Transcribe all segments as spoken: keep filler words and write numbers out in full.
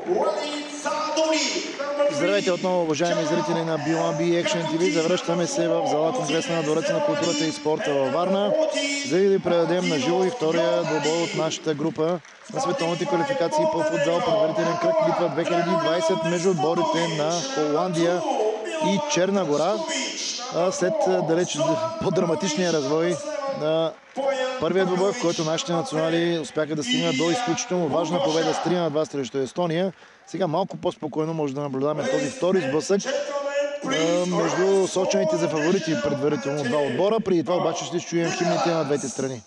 Здравейте отново, уважаеми зрители на би уан би Action ти ви. Завръщаме се в зала Конгресна на Двореца на културата и спорта във Варна, за да ви предадем на живо и втория двобой от нашата група на световните квалификации по футзал. Предварителен кръг Литва две хиляди и двадесет между отборите на Холандия и Черна гора. След далеч по-драматичния развой на първият двобой, в който нашите национали успяха да стигнат до изключително важна победа с три на два срещу Естония. Сега малко по-спокойно може да наблюдаваме този втори сблъсък между сочените за фаворити предварително два отбора. Преди това обаче ще чуем химните на двете страни.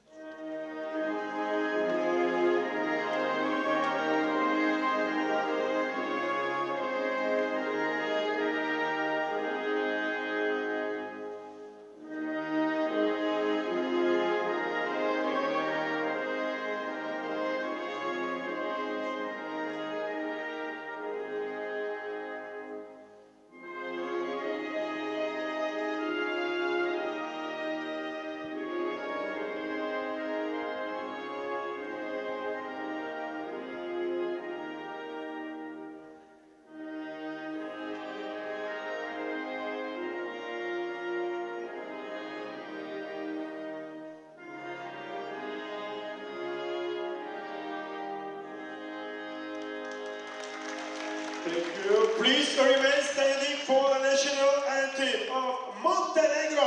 Thank you. Please remain standing for the national anthem of Montenegro.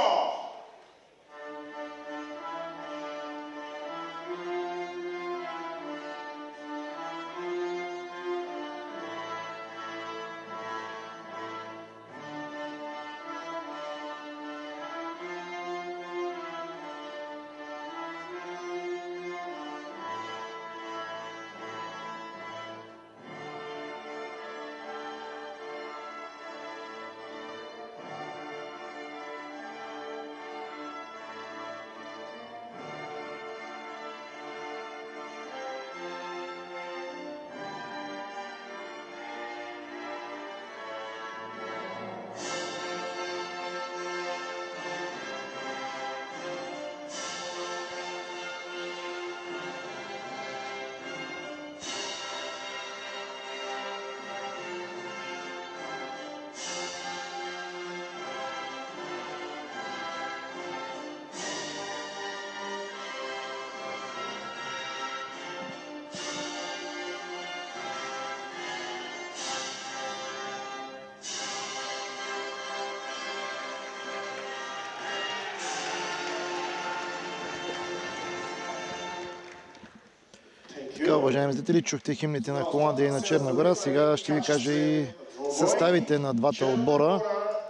Така, уважаеми зрители, чухте химните на Холандия и на Черна гора. Сега ще ви кажа и съставите на двата отбора,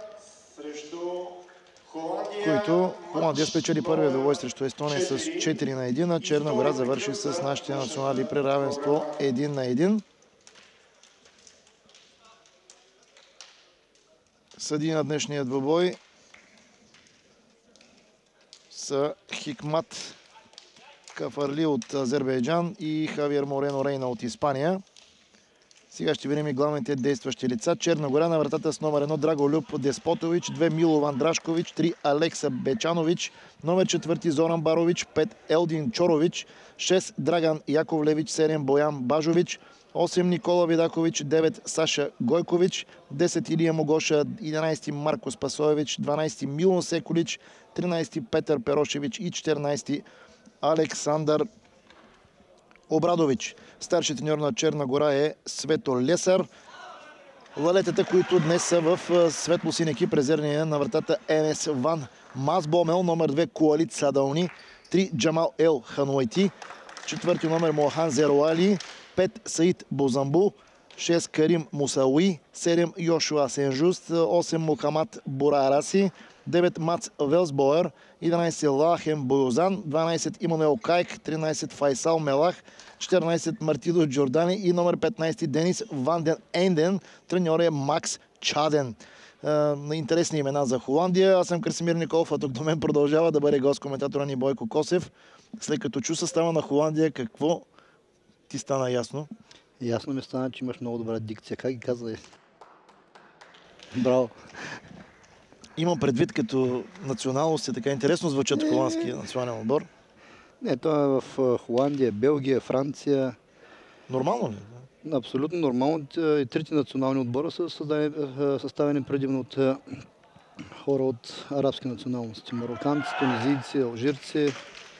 които Холандия спечели първия двобой срещу Естония с четири на едно, а Черна гора завърши с нашите национали при равенство един на един. Съдии на днешния двобой са Хикмат Кафарли от Азербайджан и Хавиер Морено Рейна от Испания. Сега ще видим и главните действащи лица. Черна гора на вратата с номер едно Драголюб Деспотович, две Милован Драшкович, три Алекса Бечанович, номер четвърти Зоран Барович, пет Елдин Чорович, шест Драган Яковлевич, седем Боян Бажович, осем Никола Видакович, девет Саша Гойкович, десет Илия Могоша, единайсети Марко Спасоевич, дванайсети Милон Секолич, тринайсети Петър Перошевич и четиринайсети Александър Обрадович. Старши треньор на Черна гора е Свето Лесар. Лалетата, които днес са в светло-син екип, резервния на вратата Енес Ван Масбомел, номер две Куалит Садални, три Джамал Ел Хануайти, четвърти номер Мохан Зеруали, пет Саид Бозамбу, шест Карим Мусауи, седем Йошуа Сенжуст, осем Мухамад Бурараси, девет Мац Велсбоер, единайсет Лахем Боюзан, дванайсет Имануел Кайк, тринайсет Файсал Мелах, четиринайсет Мартидо Джордани и номер петнайсет Денис Ванден Енден. Треньор е Макс Чаден. На интересни имена за Холандия. Аз съм Красимир Николов, а тук до мен продължава да бъде гост коментатора ни Бойко Косев. След като чу състава на Холандия, какво ти стана ясно? Ясно ми стана, че имаш много добра дикция. Как ги каза? Браво. Имам предвид като националност, е така интересно звучат холандския национален отбор. Не, това е в Холандия, Белгия, Франция. Нормално ли? Абсолютно нормално. И трите национални отбора са съставени предимно от хора от арабски националности. Мароканци, тунизийци, алжирци.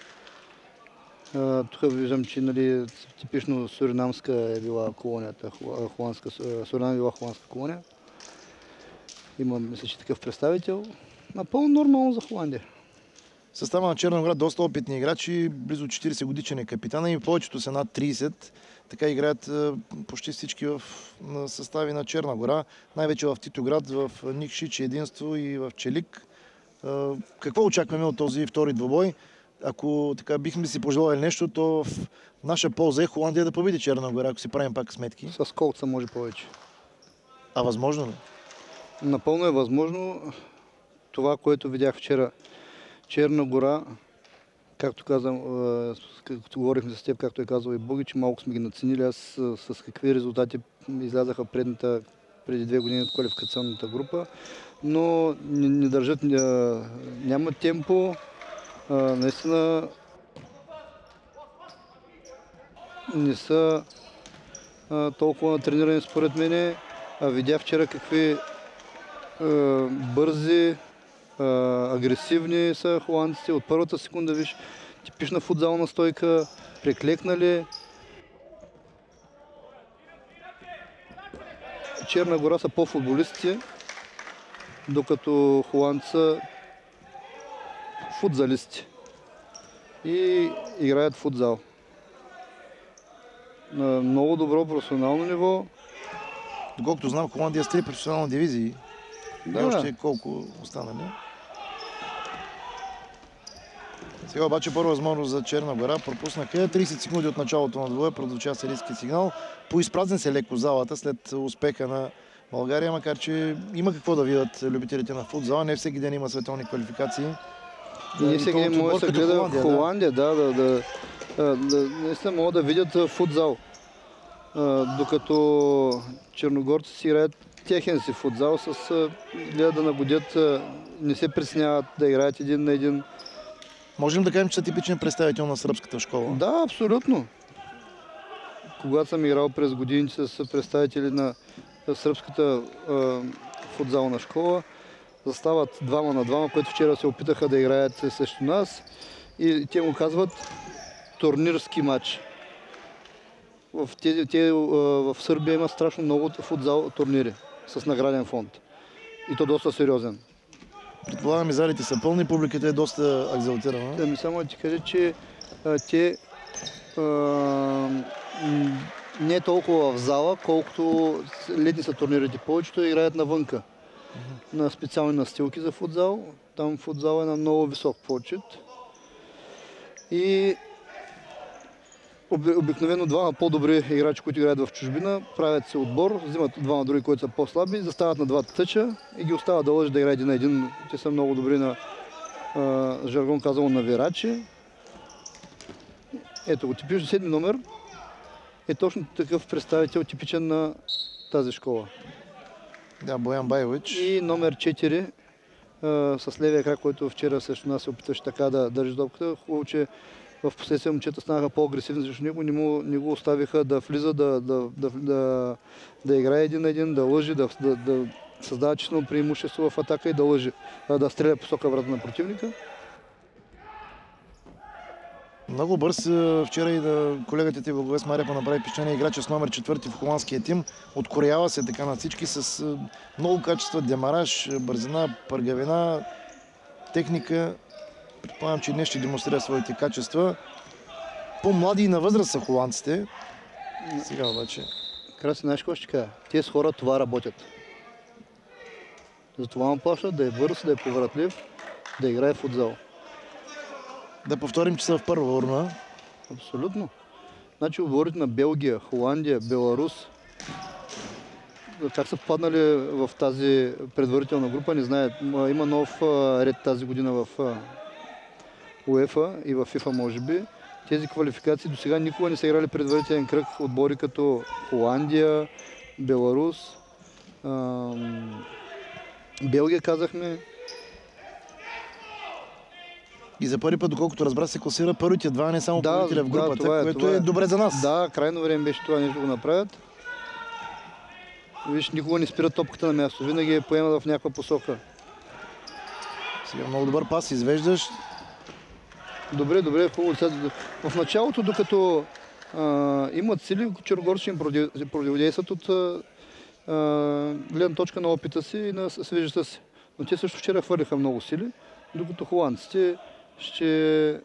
Тук виждам, че нали, типично суринамска е била колонията. Холандска, Суринам е била холандска колония. Има, мисля, че такъв представител. Напълно нормално за Холандия. Състава на Черна гора доста опитни играчи, близо четирийсет годишен е капитана и повечето са над трийсет. Така играят почти всички в състави на Черна гора, най-вече в Титоград, в Никшич, Единство и в Челик. Какво очакваме от този втори двубой? Ако така бихме си пожелали нещо, то в наша полза е Холандия да победи Черна гора, ако си правим пак сметки. С колко може повече. А възможно ли? Напълно е възможно. Това, което видях вчера, Черна гора, както казвам, като говорихме с теб, както е казал и Боги, че малко сме ги наценили. Аз с какви резултати излязаха предната, преди две години от квалификационната група, но не, не държат, няма темпо. А, наистина не са а, толкова натренирани според мене. А видях вчера какви а, бързи, а, агресивни са холандците. От първата секунда виж типична футзална стойка, преклекнали. Черна гора са по-футболисти, докато холандци са футзалисти и играят футзал. На много добро професионално ниво. Доколкото знам, Холандия с три професионални дивизии. Да. И още колко останали. Сега обаче първа възможност за Черна гора. Пропуснаха трийсет секунди от началото на двоя, продължава сирийски сигнал. Поизпразни се леко залата след успеха на България, макар че има какво да видят любителите на футзала. Не всеки ден има световни квалификации. И не всеки ден може да се гледа в Холандия, да, да, да, да, да, наистина могат да видят футзал. А, докато черногорци си играят техен си футзал, с гледат да нагодят, не се присняват да играят един на един. Можем да кажем, че са типичен представител на сръбската школа? Да, абсолютно. Когато съм играл през годините с представители на сръбската а, футзална школа, застават двама на двама, които вчера се опитаха да играят срещу нас и те му казват турнирски матч. В, те, те, в Сърбия има страшно много футзал турнири с награден фонд. И то доста сериозен. Предполагам и залите са пълни, публиката е доста екзалтирана. Да ми само да ти кажа, че а, те а, не е толкова в зала, колкото летни са турнирите. Повечето играят навънка. Uh-huh. На специални настилки за футзал. Там футзал е на много висок почет. И обикновено двама по-добри играчи, които играят в чужбина, правят се отбор, взимат двама други, които са по-слаби, застават на двата тъча и ги остават да лъжат да играят един на един. Те са много добри на а, жаргон казано на вирачи. Ето го, типично седми номер е точно такъв представител, типичен на тази школа. Да, Боян Байович. И номер четири а, с левия крак, който вчера срещу нас се опиташе така да държи топката. Хубаво, че в последствие момчета станаха по-агресивни, защото него не, му, не го оставиха да влиза, да, да, да, да, да играе един на един, да лъжи, да, да, да създава числено преимущество в атака и да лъжи, да стреля посока врата на противника. Много бърз вчера и да колегата ти Благовест Марепа направи впечатление играча с номер четвърти в холандския тим. Откорява се така на всички с много качества, демараж, бързина, пъргавина, техника. Предполагам, че днес ще демонстрира своите качества. По-млади и на възраст са холандците. Сега обаче. Краси, знаеш какво ще кажа? Тези хора това работят. Затова му плащат да е бърз, да е повратлив, да играе в футзал. Да повторим, че са в първа урна. Абсолютно. Значи говорите на Белгия, Холандия, Беларус. Как са попаднали в тази предварителна група, не знаят. Има нов ред тази година в УЕФА и в ФИФА може би. Тези квалификации до сега никога не са играли предварителен кръг отбори като Холандия, Беларус, ам... Белгия казахме. И за първи път, доколкото разбра, се класира първите два, не само да, победителя в групата, да, това е, което това е. е добре за нас. Да, крайно време беше това нещо да го направят. Виж, никога не спира топката на място, винаги я поема в някаква посока. Сега много добър пас извеждаш. Добре, добре, хубаво. В началото, докато а, имат сили, черногорци им противодействат от а, гледна точка на опита си и на свежестта си. Но те също вчера хвърлиха много сили, докато холандците ще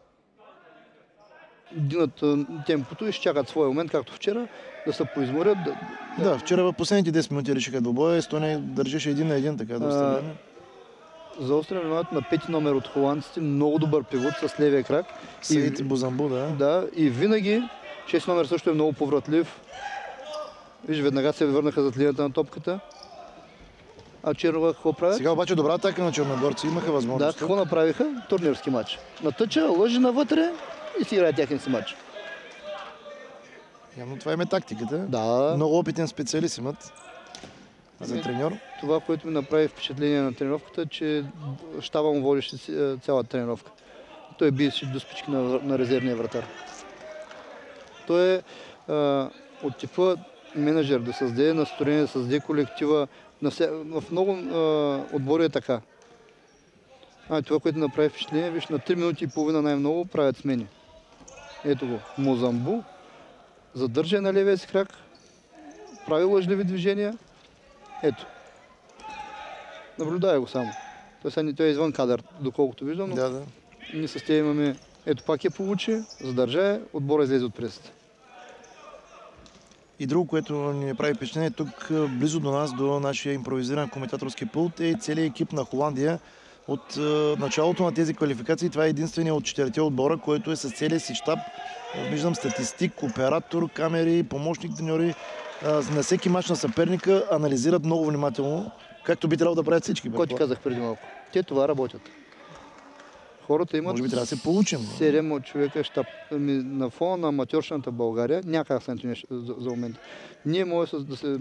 динат темпото и ще чакат своя момент, както вчера, да се поизморят. Да, да, вчера в последните десет минути решиха двобоя. Естония държеше един на един, така доста време. Заострям вниманието на пети номер от холандците, много добър пивот с левия крак. Саид Бузамбу, да. Да, и винаги шести номер също е много повратлив. Виж, веднага се върнаха зад линията на топката. А Черногор какво правят? Сега обаче добра атака на черногорци, имаха възможност. Да, какво направиха? Турнирски матч. Натъча, лъжи навътре и си играе тяхен си матч. Явно това е тактиката. Да. Много опитен специалист имат за треньор. Това, което ми направи впечатление на тренировката, е, че щаба му водеше цялата тренировка. Той биеше до спички на, на резервния вратар. Той е а, от типа менеджер, да създаде настроение, да създаде колектива. На вся... В много а, отбори е така. А, това, което направи впечатление, виж, на три минути и половина най-много правят смени. Ето го, Музамбу, задържа на левия си крак, прави лъжливи движения. Ето. Наблюдая го само. Той, той е извън кадър, доколкото виждам, но да, да. ние с тя имаме... Ето пак я получи, задържа я, отбора излезе от пресата. И друго, което ни прави впечатление, тук близо до нас, до нашия импровизиран коментаторски пулт, е целият екип на Холандия. От е, началото на тези квалификации това е единствения от четирите отбора, който е с целия си щаб. Виждам статистик, оператор, камери, помощник треньори. Е, на всеки мач на съперника анализират много внимателно, както би трябвало да правят всички. Кой ти казах преди малко? Те това работят. Хората имат може би трябва да се получим. седем човека щаб. На фона на аматьоршната България, някак след нещо за, за момент. Ние може да се...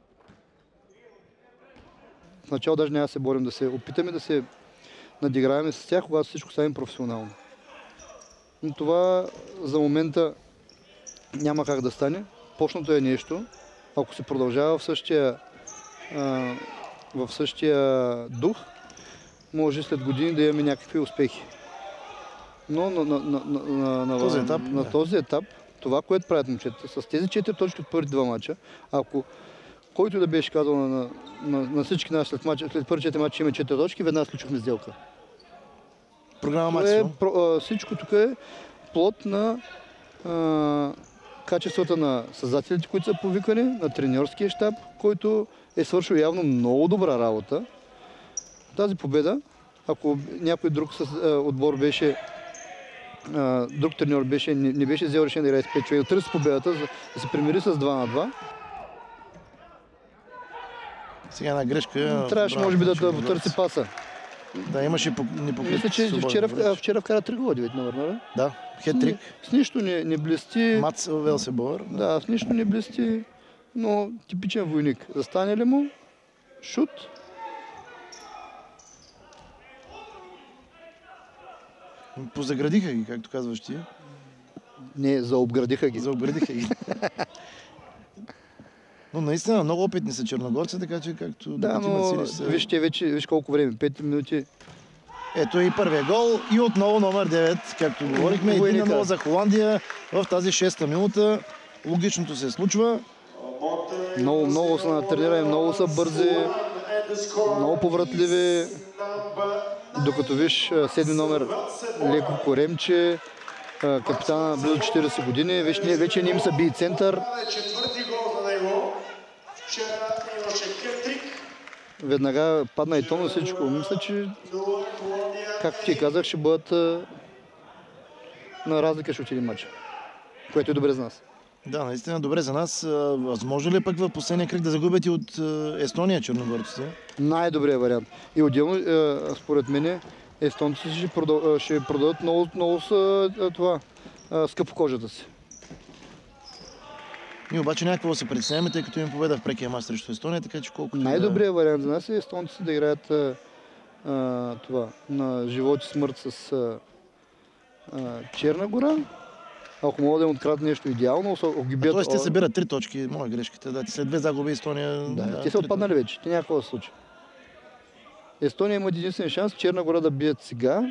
В начало даже няма да се борим, да се опитаме да се надиграваме с тях, когато всичко стане професионално. Но това за момента няма как да стане. Почнато е нещо. Ако се продължава в същия, а, в същия дух, може след години да имаме някакви успехи. Но на, на, на, на, на, този етап, на, на да. този етап, това, което правят момчета, с тези четири точки от първите два мача, ако който да беше казал на, на, на всички нас след, матча, след първите четири мача има четири точки, веднага сключихме сделка. Програма максимум. Е, всичко тук е плод на а, качествата на създателите, които са повикани, на треньорския щаб, който е свършил явно много добра работа. Тази победа, ако някой друг с, а, отбор беше, а, друг треньор беше, не, не беше взел решение да играе с пет човека, да търси победата, за да се примири с два на два. Сега една грешка. Трябваше, може би, да, да търси паса. Да, имаше непокрит. Мисля, че вчера, вчера вкара три гола, девети номер, нали? Да, хет-трик. С нищо не, не блести. Мац Велсебор. Да, с нищо не блести, но типичен войник. Застане ли му, шут. Позаградиха ги, както казваш ти. Не, заобградиха ги. Заобградиха ги. Но наистина много опитни са черногорци, така че както да, но сили са... вижте вече, виж колко време, пет минути. Ето и първия гол и отново номер девет, както говорихме, един на нула за Холандия в тази шеста минута. Логичното се случва. Много, много са натренирани, много са бързи, много повратливи. Докато виж седми номер леко коремче, капитана близо четиридесет години, вече, вече не им са бий център. Веднага падна и то на всичко. Мисля, че, както ти казах, ще бъдат на разлика ще отиде матча, което е добре за нас. Да, наистина добре за нас. Възможно ли е пък в последния кръг да загубят и от Естония черногорците? Най-добрият вариант. И отделно, според мен, естонците ще, продъл... ще продадат много, много с, това, скъпо кожата си. Ние обаче някакво се притесняваме, тъй като им победа в прекия мач срещу Естония, така че колкото... Най-добрият вариант за нас е естонците да играят а, а, това, на живот и смърт с а, а, Черна гора ако могат да им открадат нещо идеално, ако ги бият... Тоест те събират три точки, моя грешката. Да, след две загуби Естония... Да, да, те са отпаднали вече, те някакво да се случи. Естония има единствен шанс Черна гора да бият сега.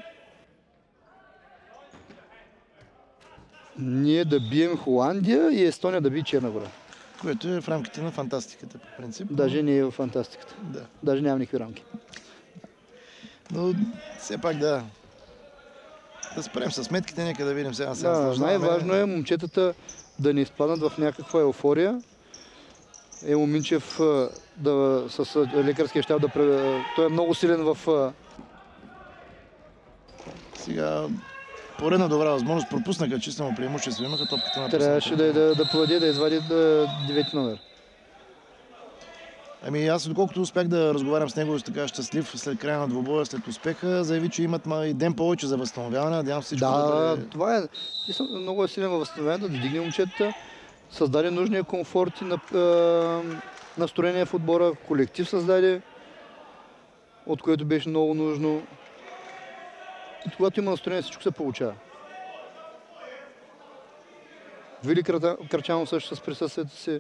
Ние да бием Холандия и Естония да бие Черна гора. Което е в рамките на фантастиката, по принцип. Даже не е в фантастиката. Да. Даже няма никакви рамки. Но все пак да... Да спрем с сметките, нека да видим сега. сега Да, наслаждаваме. най-важно е момчетата да не изпаднат в някаква еуфория. Емо Минчев да, с лекарския щаб да... Той е много силен в... Сега поредна добра възможност. Пропуснаха числено преимущество. Имаха топката на Трябваше да, да, да подаде, да извади да, девети номер. Ами аз, доколкото успях да разговарям с него, така щастлив след края на двубоя, след успеха, заяви, че имат и ден повече за възстановяване. Надявам се всичко да, да бъде... това е. Много е силен във възстановяването, да дигне момчетата, създаде нужния комфорт и на, е, настроение в отбора, колектив създаде, от което беше много нужно. И когато има настроение, всичко се получава. Вили Крачанов също с присъствието си.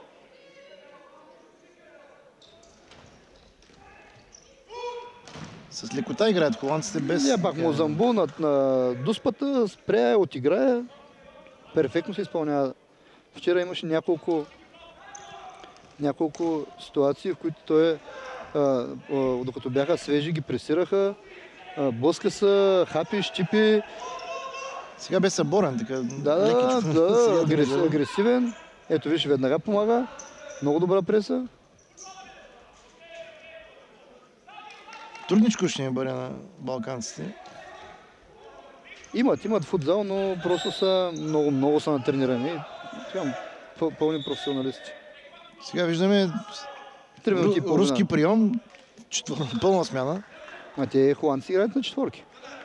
С лекота играят холандците без... Я пак Мозамбу на, на дуспата, спря, отиграе. Перфектно се изпълнява. Вчера имаше няколко, няколко ситуации, в които той, а, а, докато бяха свежи, ги пресираха. А, блъска са, хапи, щипи. Сега бе съборен, така. Да, да, да, агрес, агресивен. Ето виж, веднага помага. Много добра преса. Трудничко ще ни бъде на балканците. Имат, имат футзал, но просто са много, много са натренирани. Пълни професионалисти. Сега виждаме ру, руски прием, четвър... пълна смяна. А те холандци играят на четворки.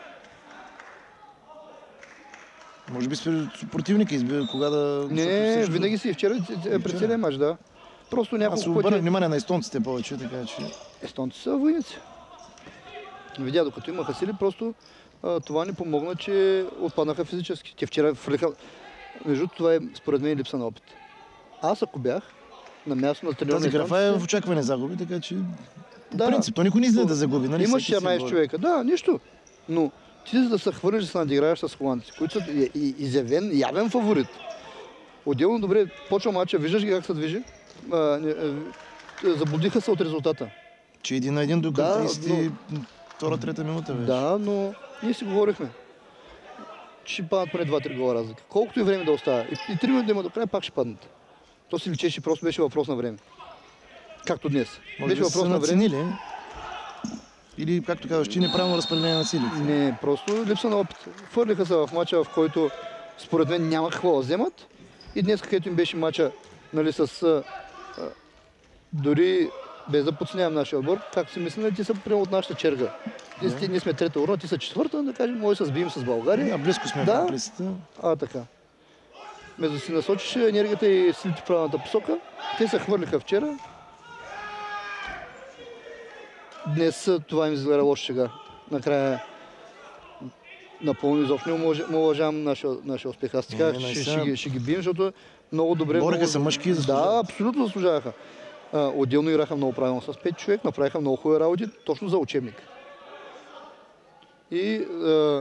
Може би противника избира кога да... Не, не, винаги си вчера пред целия мач, да. Просто няколко пъти... Аз обърнах внимание на естонците повече, така че... Естонци са войници. Видя, докато имаха сили, просто а, това ни помогна, че отпаднаха физически. Те вчера фрлиха... Между това е според мен липса на опит. Аз ако бях на място на треньор... Тази графа е в очакване загуби, така че... По да, принцип, то никой не излезе да загуби, нали? Имаш четиринайсет човека, да, нищо. Но ти да се хвърлиш да се надиграеш с холандци, които са изявен, явен фаворит. Отделно добре, почва мача, виждаш ги как се движи. А, а, заблудиха се от резултата. Че един на един до да, тридесет и втора-трета минута вече. Да, но ние си говорихме, че ще паднат поне два-три гола разлика. Колкото и време да остава. И, и три минути да има до края, пак ще паднат. То си личеше, просто беше въпрос на време. Както днес. Може беше да въпрос на време. Или, както казваш, че неправилно разпределение на силите. Не, просто липса на опит. Фърлиха се в мача, в който според мен няма какво да вземат. И днес, където им беше мача, нали, с... А, дори без да подценявам нашия отбор, както си мисля, ти са прямо от нашата черга. Ние, ние сме трета урна, ти са четвърта, да кажем, може да се сбием с България. Да, близко сме да. в близката. А, така. Вместо да си насочиш енергията и силите в правилната посока, те се хвърлиха вчера. Днес това им изгледа лошо сега. Накрая напълно изобщо не уважавам нашия, нашия успех. Аз ти казах, ще, ще, ги, ще ги бием, защото много добре... Бориха се мъжки и заслужаваха. Да, абсолютно заслужаваха. А, отделно играха много правилно с пет човек, направиха много хубави работи, точно за учебник. И а,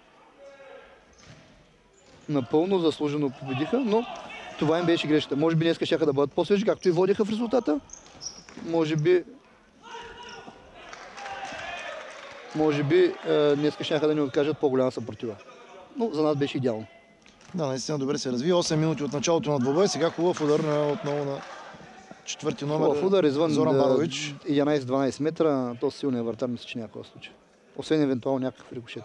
напълно заслужено победиха, но това им беше грешката. Може би днес щяха да бъдат по-свежи, както и водиха в резултата. Може би Може би днес щяха да ни откажат по-голяма съпротива. Но за нас беше идеално. Да, наистина добре се разви. осем минути от началото на двобой. Сега хубав удар на, отново на четвърти номер. Хубав удар извън Зоран Барович. единайсет-дванайсет метра. То силният вратар, мисля, че някакъв случай. Освен евентуално някакъв рикошет.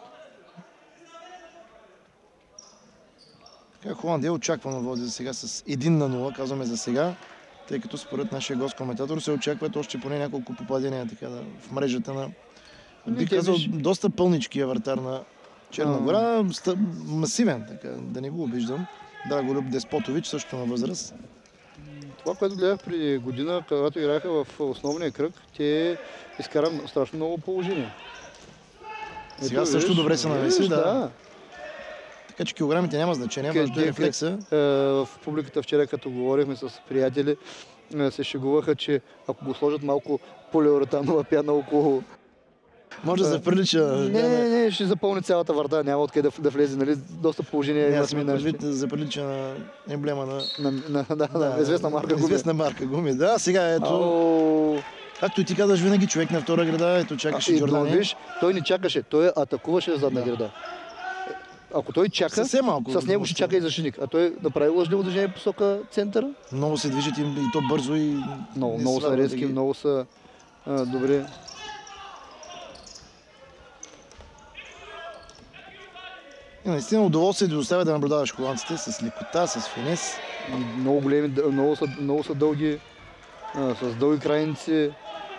Така, Холандия очаквано води за сега с един на нула, казваме за сега, тъй като според нашия гост-коментатор се очакват още поне няколко попадения така, да, в мрежата на... Бих казал, доста пълничкия вратар на Черна гора, масивен, така, да не го обиждам. Драголюб Деспотович, също на възраст. Това, което гледах преди година, когато играха в основния кръг, те изкарат страшно много положения. Сега Ето, също виж, добре се навеси, да. да. Така че килограмите няма значение, Къде- важно е рефлекса. Е, в публиката вчера, като говорихме с приятели, е, се шегуваха, че ако го сложат малко полиуретанова пяна около... Може да се прилича. Не, не, не, ще запълни цялата врата, няма откъде да, да влезе, нали? Доста положение Не, има аз ме минащи. предвид за прилича на емблема на... На, на, да, да, известна марка гуми. Известна марка гуми, да. Сега ето, Ау. както и ти казваш, винаги човек на втора града, ето чакаше И Джордани. виж, той не чакаше, той атакуваше в задна града. Ако той чака, Съвсем малко. с него ще чака и защитник. А той направи лъжливо движение по посока центъра. Много се движат и, и то бързо и... Много, не много са слабо да резки, ги- много са а, добри. И наистина удоволствие да доставя да наблюдаваш холандците с лекота, с финес. И много големи, д- много са, много са дълги, а, с дълги крайници.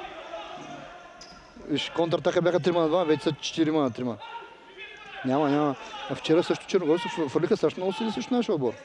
Виж, контратака бяха трима на два, вече са четирима на трима. Няма, няма. А вчера също черногорци фърлиха страшно много сили срещу нашия отбор.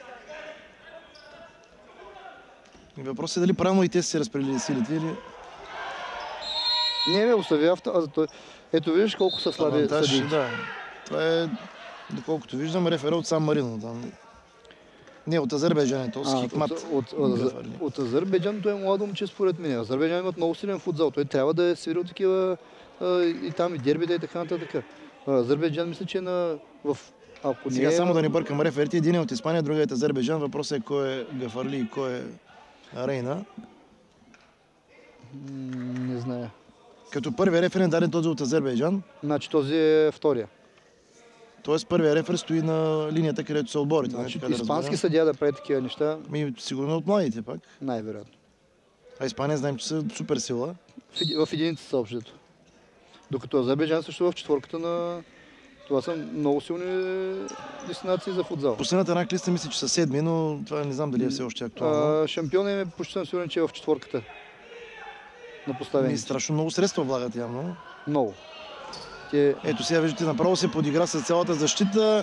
И въпросът е дали правилно и те са се разпределили силите или... Не, бе, остави авто. А, той... Ето виждаш колко са слаби Авантаж, съдии. да. Това е, доколкото виждам, рефера от Сан Марино. Там. Не, от Азербайджан е то, с А, Хикмат. От, от, от, от, от Азербайджан той е младо момче според мен. Азербайджан имат много силен футзал. Той трябва да е свирил такива а, и там и дербита и така нататък. А, Азербайджан мисля, че е на... В... Ако Сега не е... само да не бъркам реферите. Един е от Испания, другият е от Азербайджан. Въпросът е кой е Гафарли и кой е Рейна. М, Не зная. Като първият рефер е даден този от Азербайджан. Значи този е втория. Тоест първият рефер стои на линията, където са отборите. Значи, така да испански разберем. съдия да прави такива неща, Ми, сигурно от младите пак. най-вероятно. А Испания знаем, че са супер сила. В, еди- в единици са общото. Докато Азербайджан също в четворката на... Това са много силни дестинации за футзал. Последната ранг листа мисля, че са седми, но това не знам дали е все още актуално. А, шампион е почти съм сигурен, че е в четворката. На поставени. Ми, страшно много средства влагат явно. Много. Те... Ето сега виждате, направо се подигра с цялата защита.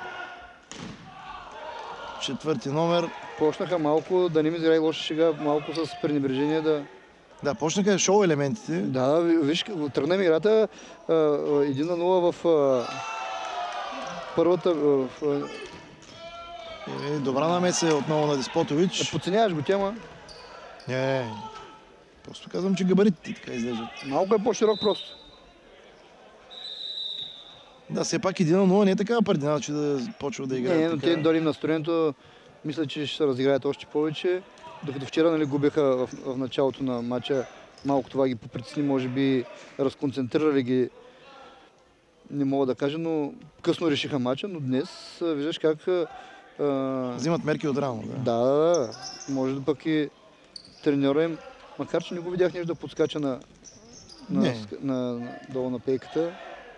Четвърти номер. Почнаха малко, да не ми играе лоша шега, малко с пренебрежение да... Да, почнаха шоу елементите. Да, ви- виж, тръгна ми играта а, а, един на нула в а, първата... В, а, Е, добра намеса е отново на Деспотович. подценяваш го тема. Не, не. Просто казвам, че габаритите така изглеждат. Малко е по-широк просто. Да, все пак един на нула не е такава предина, че да почва да играе. Не, но така. те дори настроението, мисля, че ще се разиграят още повече. Докато вчера нали, губеха в, в началото на матча, малко това ги попритесни, може би разконцентрирали ги, не мога да кажа, но късно решиха матча, но днес а, виждаш как... А, Взимат мерки от рано. Да. да, да, да, може да пък и треньора им, макар че не го видях нещо да подскача на, на, Не. ска- на, на, долу на пейката,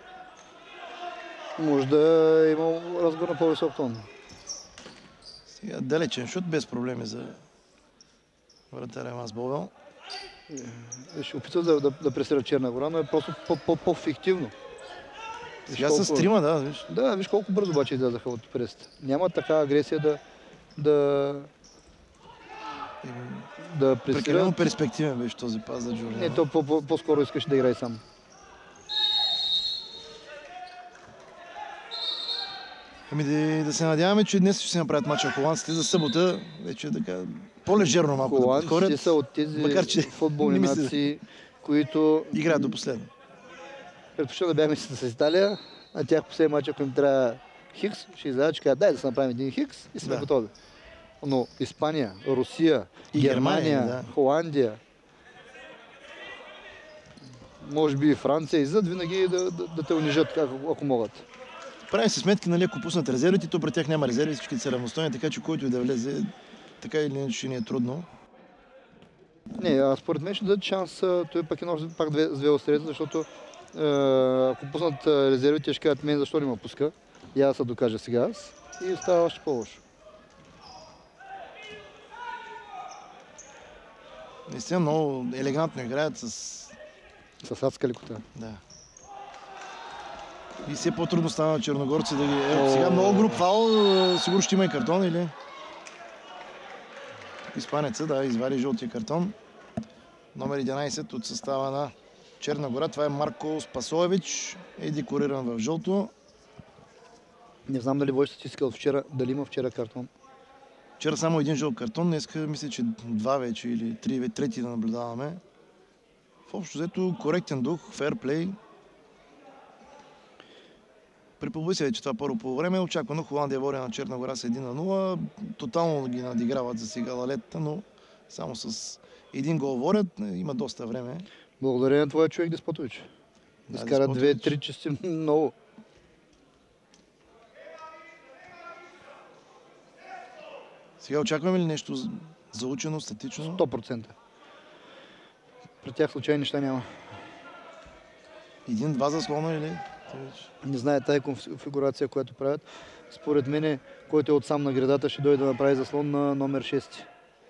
може да е имал разговор на по-висок тон. Сега далечен шут, без проблеми за вратаря Мас Бовел. Ще опитва да, да, да пресира Черна гора, но е просто по- по- по-фиктивно. Виж Сега с колко- трима, да, виж. Да, виж колко бързо обаче излязаха от преста. Няма така агресия да, да, да Прекалено пресират. перспективен беше този пас за Джордан. Не, то по- по- по-скоро искаш да играе сам. Ами да, да се надяваме, че днес ще се направят мача холандците за събота. Вече така по-лежерно малко да Холандците подходят. са от тези макар че футболни не мисля- нации, които Играят до последно. предпочитам да бяхме с Италия, а тях последния матч, ако им трябва Хикс, ще излязат, че казват, дай да се направим един Хикс и сме Да. готови. Но Испания, Русия, И Германия, Германия, да. Холандия, може би и Франция, излизат винаги да, да, да те унижат, ако, ако могат. Правим си сметки, нали, ако пуснат резервите, то при тях няма резерви, всички са равностойни, така че който и да влезе, така или иначе ще ни е трудно. Не, а според мен ще дадат шанс, а, той пък е още пак две, с две острията, защото е, ако пуснат а, резервите, ще кажат мен защо не ме пуска. И аз да докажа сега аз и става още по-лошо. Наистина много елегантно играят с... С адска лекота. Да. И все по-трудно става на черногорци да ги... Е, О. сега много груп фал, е, сигурно ще има и картон или... Испанеца, да, извади жълтия картон. Номер единайсет от състава на Черна гора. Това е Марко Спасоевич. Е декориран в жълто. Не знам дали водиш статистика от вчера, дали има вчера картон. Вчера само един жълт картон, днеска мисля, че два вече или три, трети да наблюдаваме. В общо взето коректен дух, фейрплей. Припомни се, че това първо по време очаквано Холандия води на Черна гора с един на нула. Тотално ги надиграват за сега лалетата, но само с един гол водят. Има доста време. Благодарение на твоя човек Деспотович. Да, Изкара Деспотович. две-три чисти много. Сега очакваме ли нещо заучено, статично? сто процента. При тях случайни неща няма. Един-два заслона или? Не знае тая конфигурация, която правят. Според мен, който е отсам на гредата, ще дойде да направи заслон на номер шест.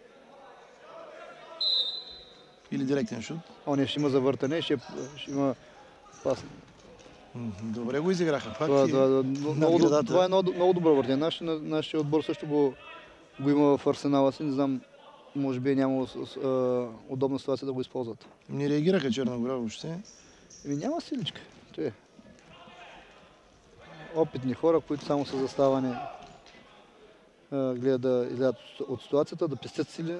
Или директен шут? О, не, ще има завъртане, ще, ще има пас. Добре го изиграха. Пак Това, и това, над много, гредата. това е много, много добро въртене. Нашия, нашия отбор също го, го има в арсенала си. Не знам, може би е нямало удобна ситуация да го използват. Не реагираха Черна гора въобще. Еми няма силичка. Той е. Опитни хора, които само са заставани, гледат да излязат от ситуацията, да пестят сили.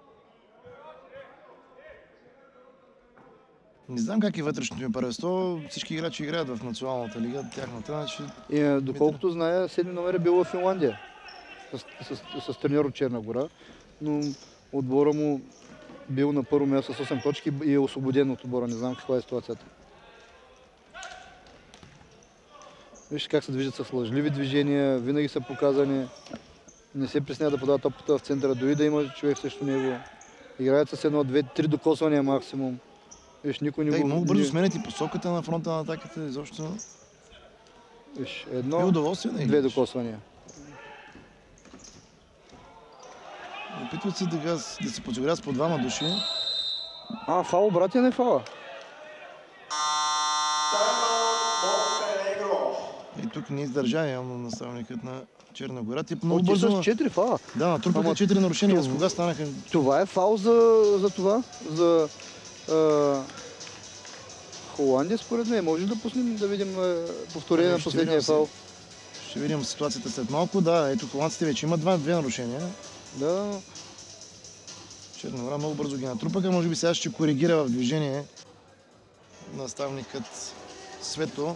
Не знам как е вътрешното ми първенство. Всички играчи играят в националната лига, тяхната. Значи... И, доколкото зная, седми номер е бил в Финландия с, с, с треньор от Черна гора, но отбора му бил на първо място с осем точки и е освободен от отбора. Не знам каква е ситуацията. Вижте как се движат с лъжливи движения, винаги са показани. Не се пресня да подава топката в центъра, дори да има човек срещу него. Играят с едно, две, три докосвания максимум. Виж, никой не Да, го... и много бързо сменят и посоката на фронта на атаката. Изобщо Виж, и едно, удоволствие да две играеш. докосвания. Опитват се да, да се подсигурят с по двама души. А, фал, братя, не фала. И тук не издържа явно наставникът на Черна гора. Тип много Отбор бързо. с четири фала. Да, натрупаха Ама- четири нарушения. С кога станаха? Това е фал за, за това, за а, Холандия, според мен. Може ли да пуснем да видим а, повторение Ами, на ще последния видим фал? Ще видим ситуацията след малко. Да, ето холандците вече имат два, две нарушения. Да. Черна гора много бързо ги натрупаха. Може би сега ще коригира в движение наставникът Свето.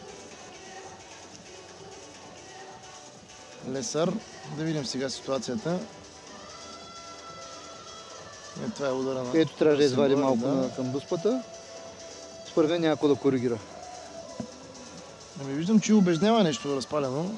Лесър. Да видим сега ситуацията. Е, това е удара на... Ето трябва да извади Симбора, малко да. на, към дуспата. Според мен някой да коригира. Ами виждам, че убеждава нещо разпалено.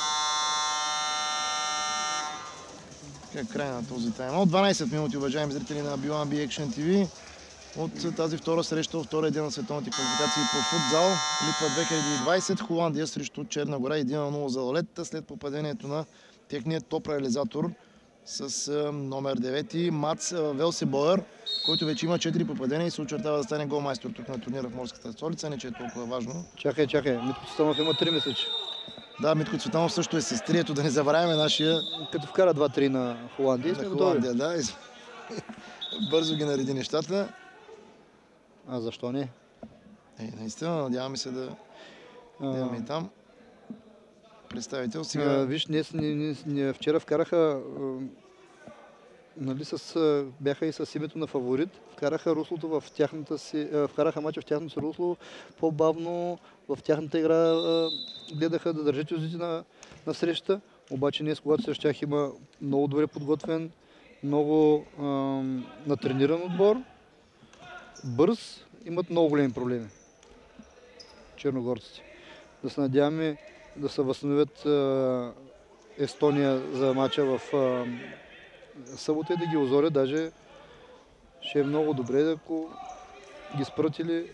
Така, край на този тайм. От дванайсет минути, уважаеми зрители на би уан би Action ти ви. От тази втора среща, от втория ден на световните квалификации по футзал. Литва две хиляди и двайсет, Холандия срещу Черна гора, един на нула за лалетата след попадението на техният топ реализатор с а, номер девети Мац Велсебоер, който вече има четири попадения и се очертава да стане голмайстор тук на турнира в морската столица. Не, че е толкова важно. Чакай, чакай. Митко Цветанов има три месечи. Да, Митко Цветанов също е с трието, да не забравяме нашия Като вкара два-три на Холандия, сме за готови. Холандия. Да. И бързо ги нареди нещата. А защо не? Е, наистина, надяваме се да А, имаме и там представител. а, Сега виж, днес, ни, ни, ни, вчера вкараха, а, нали, с, а, бяха и с името на фаворит, вкараха руслото в тяхната си, а, вкараха мача в тяхното си русло, по-бавно в тяхната игра а, гледаха да държат юзите на, на среща, обаче днес, когато срещу тях има много добре подготвен, много а, натрениран отбор, бърз, имат много големи проблеми. Черногорците. Да се надяваме да се възстановят а, Естония за мача в а, събота и да ги озорят. Даже ще е много добре, ако ги спрат или...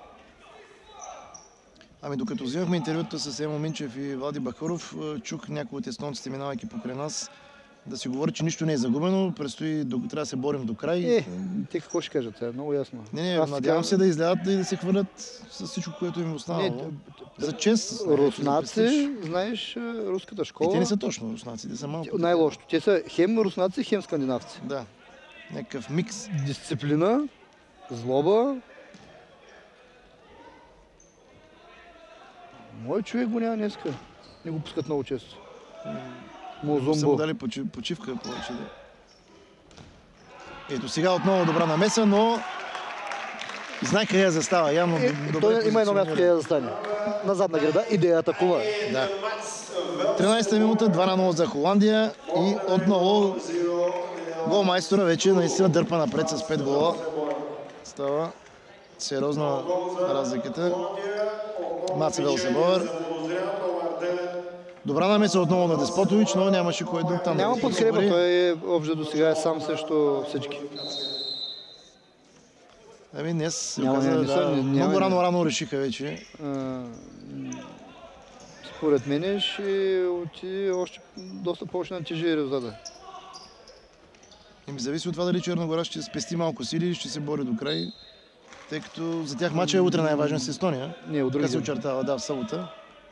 Ами докато взимахме интервюта с Емо Минчев и Влади Бахаров, чух някои от естонците, минавайки покрай нас, да си говори, че нищо не е загубено, предстои, трябва да се борим до край. Е, те какво ще кажат сега? Много ясно. Не, не, Аз надявам така- се да излядат и да се хвърлят с всичко, което им е останало. Не, За чест. за руснаци, престиж. знаеш, руската И школа... те не са точно руснаци, те са малко. Най-лошото. Те са хем руснаци, хем скандинавци. Да, някакъв микс. Дисциплина, злоба. Мой човек го няма днеска. Не го пускат много често. Са му Мозумбо. дали почив- почивка повече. Да. Ето сега отново добра намеса, но знае къде я застава. Явно Е, добре той има едно място, къде позиционира. да застане. На задна града и да я атакува. Да. тринайсета минута, два на нула за Холандия и отново голмайстора вече наистина дърпа напред с пет гола. Става сериозна разликата. Маце Велсебовер. Добра намеса отново на Деспотович, но нямаше кой друг там. Няма да подкрепа, осигури. той е общо до сега е сам срещу всички. Ами днес се Няма, оказа, не, не са, да, не- много няма, рано-рано решиха вече. А, според мен ще отиде още доста повече на тежи резултата. И ми зависи от това дали Черна гора ще спести малко сили или ще се бори до край. Тъй като за тях матчът е утре най-важен с Естония. Не, от Така други. се очертава, да, в събота.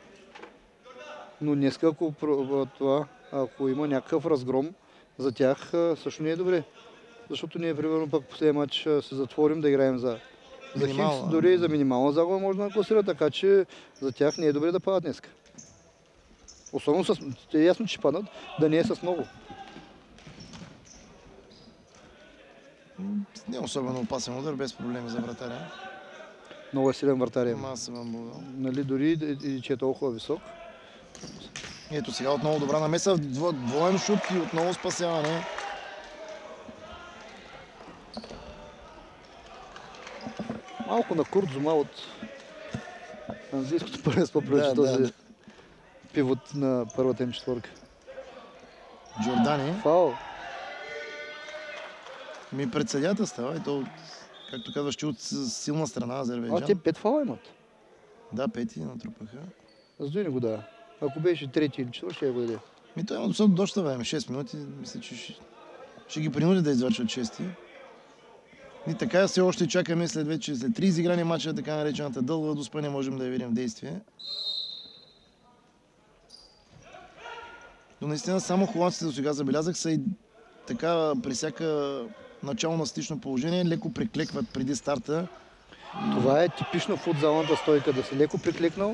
Но днес, ако, про- това, ако има някакъв разгром, за тях а, също не е добре. Защото ние, примерно, пък последния матч а, се затворим да играем за, за Минимална. Хикс, дори и за минимална загуба може да класира, така че за тях не е добре да падат днес. Особено с... Те е ясно, че ще паднат, да не е с много. Не е особено опасен удар, без проблеми за вратаря. Много е силен вратаря. Ама аз съм вам бувал. Нали, дори и, и че е толкова висок. Ето сега отново добра намеса, дво- двоен шут и отново спасяване. Малко на Курт Зума от английското първенство прилича Да, този да. пивот на първата им четворка. Джордани. Фаул. Ми пред съдята става и то, както казваш, че от с- силна страна А Азербайджан. те пет фаула имат. Да, пети натрупаха. За дой не го дава. Ако беше трети или четвърти, ще я го даде. Ми той има достатъчно доста време, шест минути. Мисля, че ще, ще ги принуди да извършат шести. И така все още чакаме след вече след три изиграни мача, така наречената дълга доспа, не можем да я видим в действие. Но наистина само холандците до сега забелязах са и така при всяка начално статично положение леко приклекват преди старта. Това е типично футзалната стойка, да си леко приклекнал.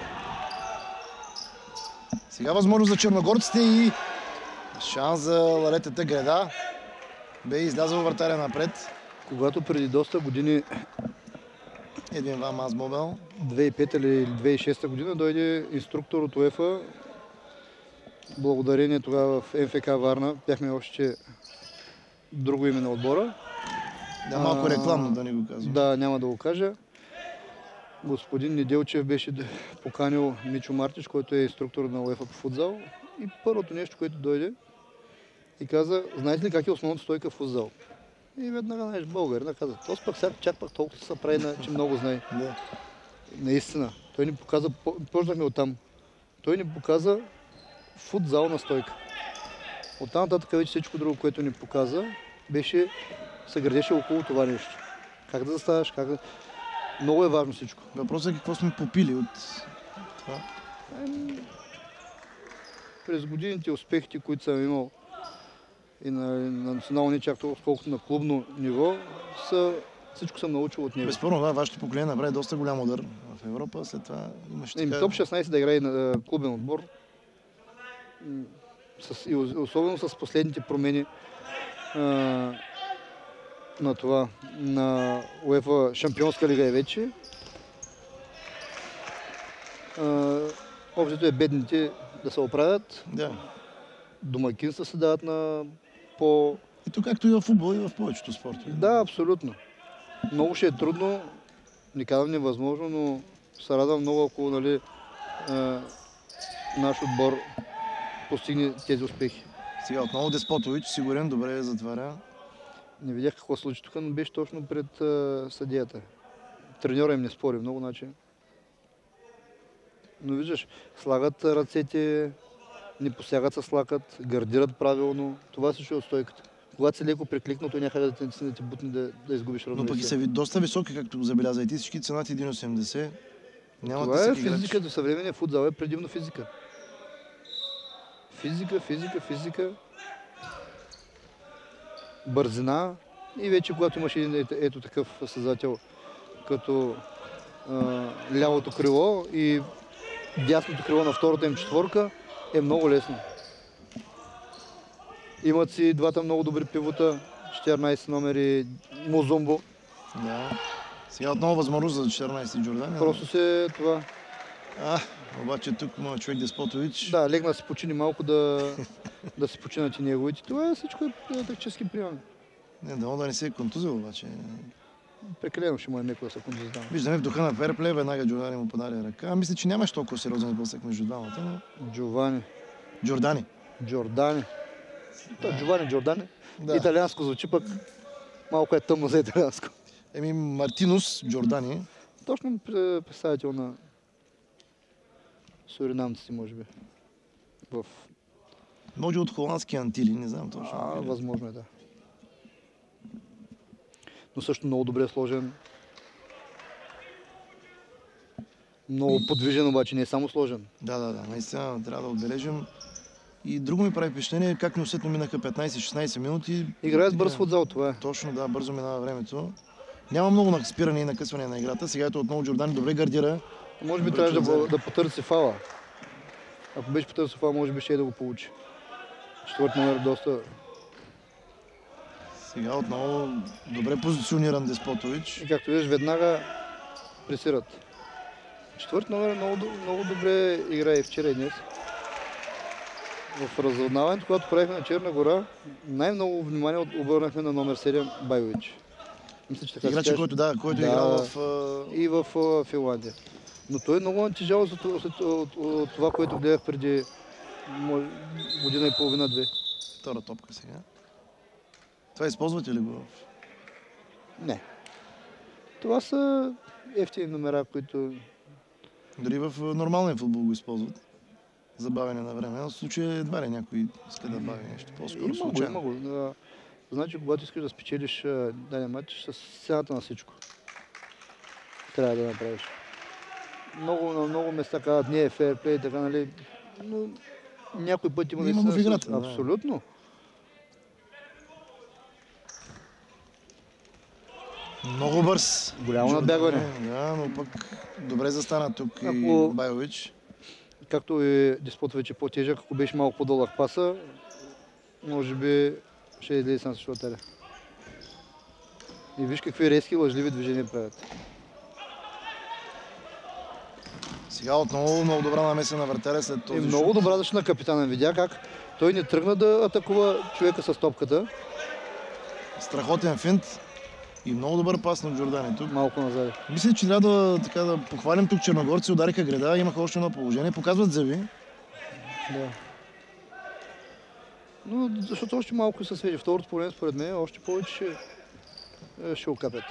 Сега възможност за черногорците и шанс за Лалетата Греда. Бе излязъл вратаря напред. Когато преди доста години, Едвин Ван Мазмобел. две хиляди и пета или две хиляди и шеста година, дойде инструктор от УЕФА. Благодарение тогава в МФК Варна. Бяхме още друго име на отбора. Да, малко А, рекламно да ни го казвам. Да, няма да го кажа. Господин Неделчев беше д- поканил Мичо Мартич, който е инструктор на УЕФА по футзал. И първото нещо, което дойде и каза, знаете ли как е основната стойка в футзал? И веднага, знаеш, българина каза, то пък сега чак пък толкова се прави, на- че много знае. Да. Наистина. Той ни показа, по- почнахме оттам. Той ни показа футзална стойка. Оттам нататък вече всичко друго, което ни показа, беше, се градеше около това нещо. Как да заставаш, как да... Много е важно всичко. Въпросът е какво сме попили от това. През годините успехите, които съм имал и на, на национално не чак толкова, колкото на клубно ниво, са, всичко съм научил от него. Безспорно, да, вашето поколение направи доста голям удар в Европа. След това имаше Еми, така... топ шестнайсет да играе на а, клубен отбор. М, С, и ос- особено с последните промени а, на това, на УЕФА Шампионска лига е вече. А, Общото е бедните да се оправят. Да. Домакинства се дават на по... И то както и в футбол, и в повечето спортове. Да, абсолютно. Много ще е трудно, не казвам невъзможно, но се радвам много, ако нали, а, наш отбор постигне тези успехи. Сега отново Деспотович, сигурен, добре затваря. Не видях какво се случи тук, но беше точно пред а, съдията. Треньора им не спори много, значи. Но виждаш, слагат ръцете, не посягат с лакът, гардират правилно. Това всичко е от стойката. Когато си леко прикликнал, той някъде да те, да те бутне да, да изгубиш Но пък и равновесие. са ви- доста високи, както забеляза и ти. Всички цената един осемдесет. Нямат Това е всеки играч. физиката. Съвременния футзал е предимно физика. Физика, физика, физика. Бързина. И вече когато имаш един ето, ето такъв състезател като а, лявото крило и дясното крило на втората им четворка е много лесно. Имат си двата много добри пивота, четиринайсет номери Музумбо. Да. Сега отново възможност за четиринайсети Джордани. Просто се това... А, обаче тук моят човек Деспотович. Да, легна си почини малко да, да се починат и неговите. Това е всичко е тактически прием. Не, дано да не се е контузил, обаче. Прекалено ще му е меко да се контузидава. Виждаме в духа на ферплей, веднага Джордани му подаде ръка. Мисля, че нямаш толкова сериозен сблъсък между двамата, но... Джовани. Джордани. Джордани. Да. Джовани Джордани. Да. Италианско звучи, пък малко е тъмно за италианско. Еми, Мартинус Джордани. Точно представител на суринамците, може би. В... Може от холандски Антили, не знам точно. А, възможно е, да. Но също много добре сложен. Много подвижен, обаче не е само сложен. Да, да, да. Наистина трябва да отбележим. И друго ми прави впечатление, как неусетно минаха петнайсет-шестнайсет минути. Играе с бърз футзал, това е. Точно, да, бързо минава времето. Няма много спиране и накъсване на играта. Сега ето отново Джордани добре гардира. Може би трябваше да, да потърси фала. Ако беше потърси фала, може би ще и да го получи. Четвърти номер доста... Сега отново добре позициониран Деспотович. И както виждаш, веднага пресират. Четвърти номер много, много добре играе и вчера и днес. В разузнаването, когато правихме на Черна гора, най-много внимание обърнахме на номер седем Байович. Мисля, че така играчи, който, да, който да, е играл в... И в uh, Финландия. Но той е много натежал от, от, от, от, от това, което гледах преди година и половина-две. Втора топка сега. Това използвате ли го? Не. Това са ефтини номера, които... Дори в нормалния футбол го използват. Забавяне на време. В случая едва ли някой иска да бави нещо. По-скоро случайно. Има го, има го. Значи, когато искаш да спечелиш даден матч, с цената на всичко трябва да направиш. Много, на много места казват, не е фейрплей и така, нали, но някой път има да има в играта. Абсолютно. Много бърз. Голямо надбягване. Да, но пък добре застана тук ако... и Байович. Както и Деспотович е по-тежък, ако беше малко по-дълъг паса, може би ще излезе сам срещу вратаря. И виж какви резки лъжливи движения правят. Сега отново много добра намеса на вратаря след този И много шут. добра защита на капитана. Видя как той не тръгна да атакува човека с топката. Страхотен финт и много добър пас на Джордани тук. Малко назад. Мисля, че трябва да, така, да похвалим тук черногорци. Удариха греда, имаха още едно положение. Показват зъби. Да. Но защото още малко се свежи. Второто поле, според мен, още повече ще, ще окапят.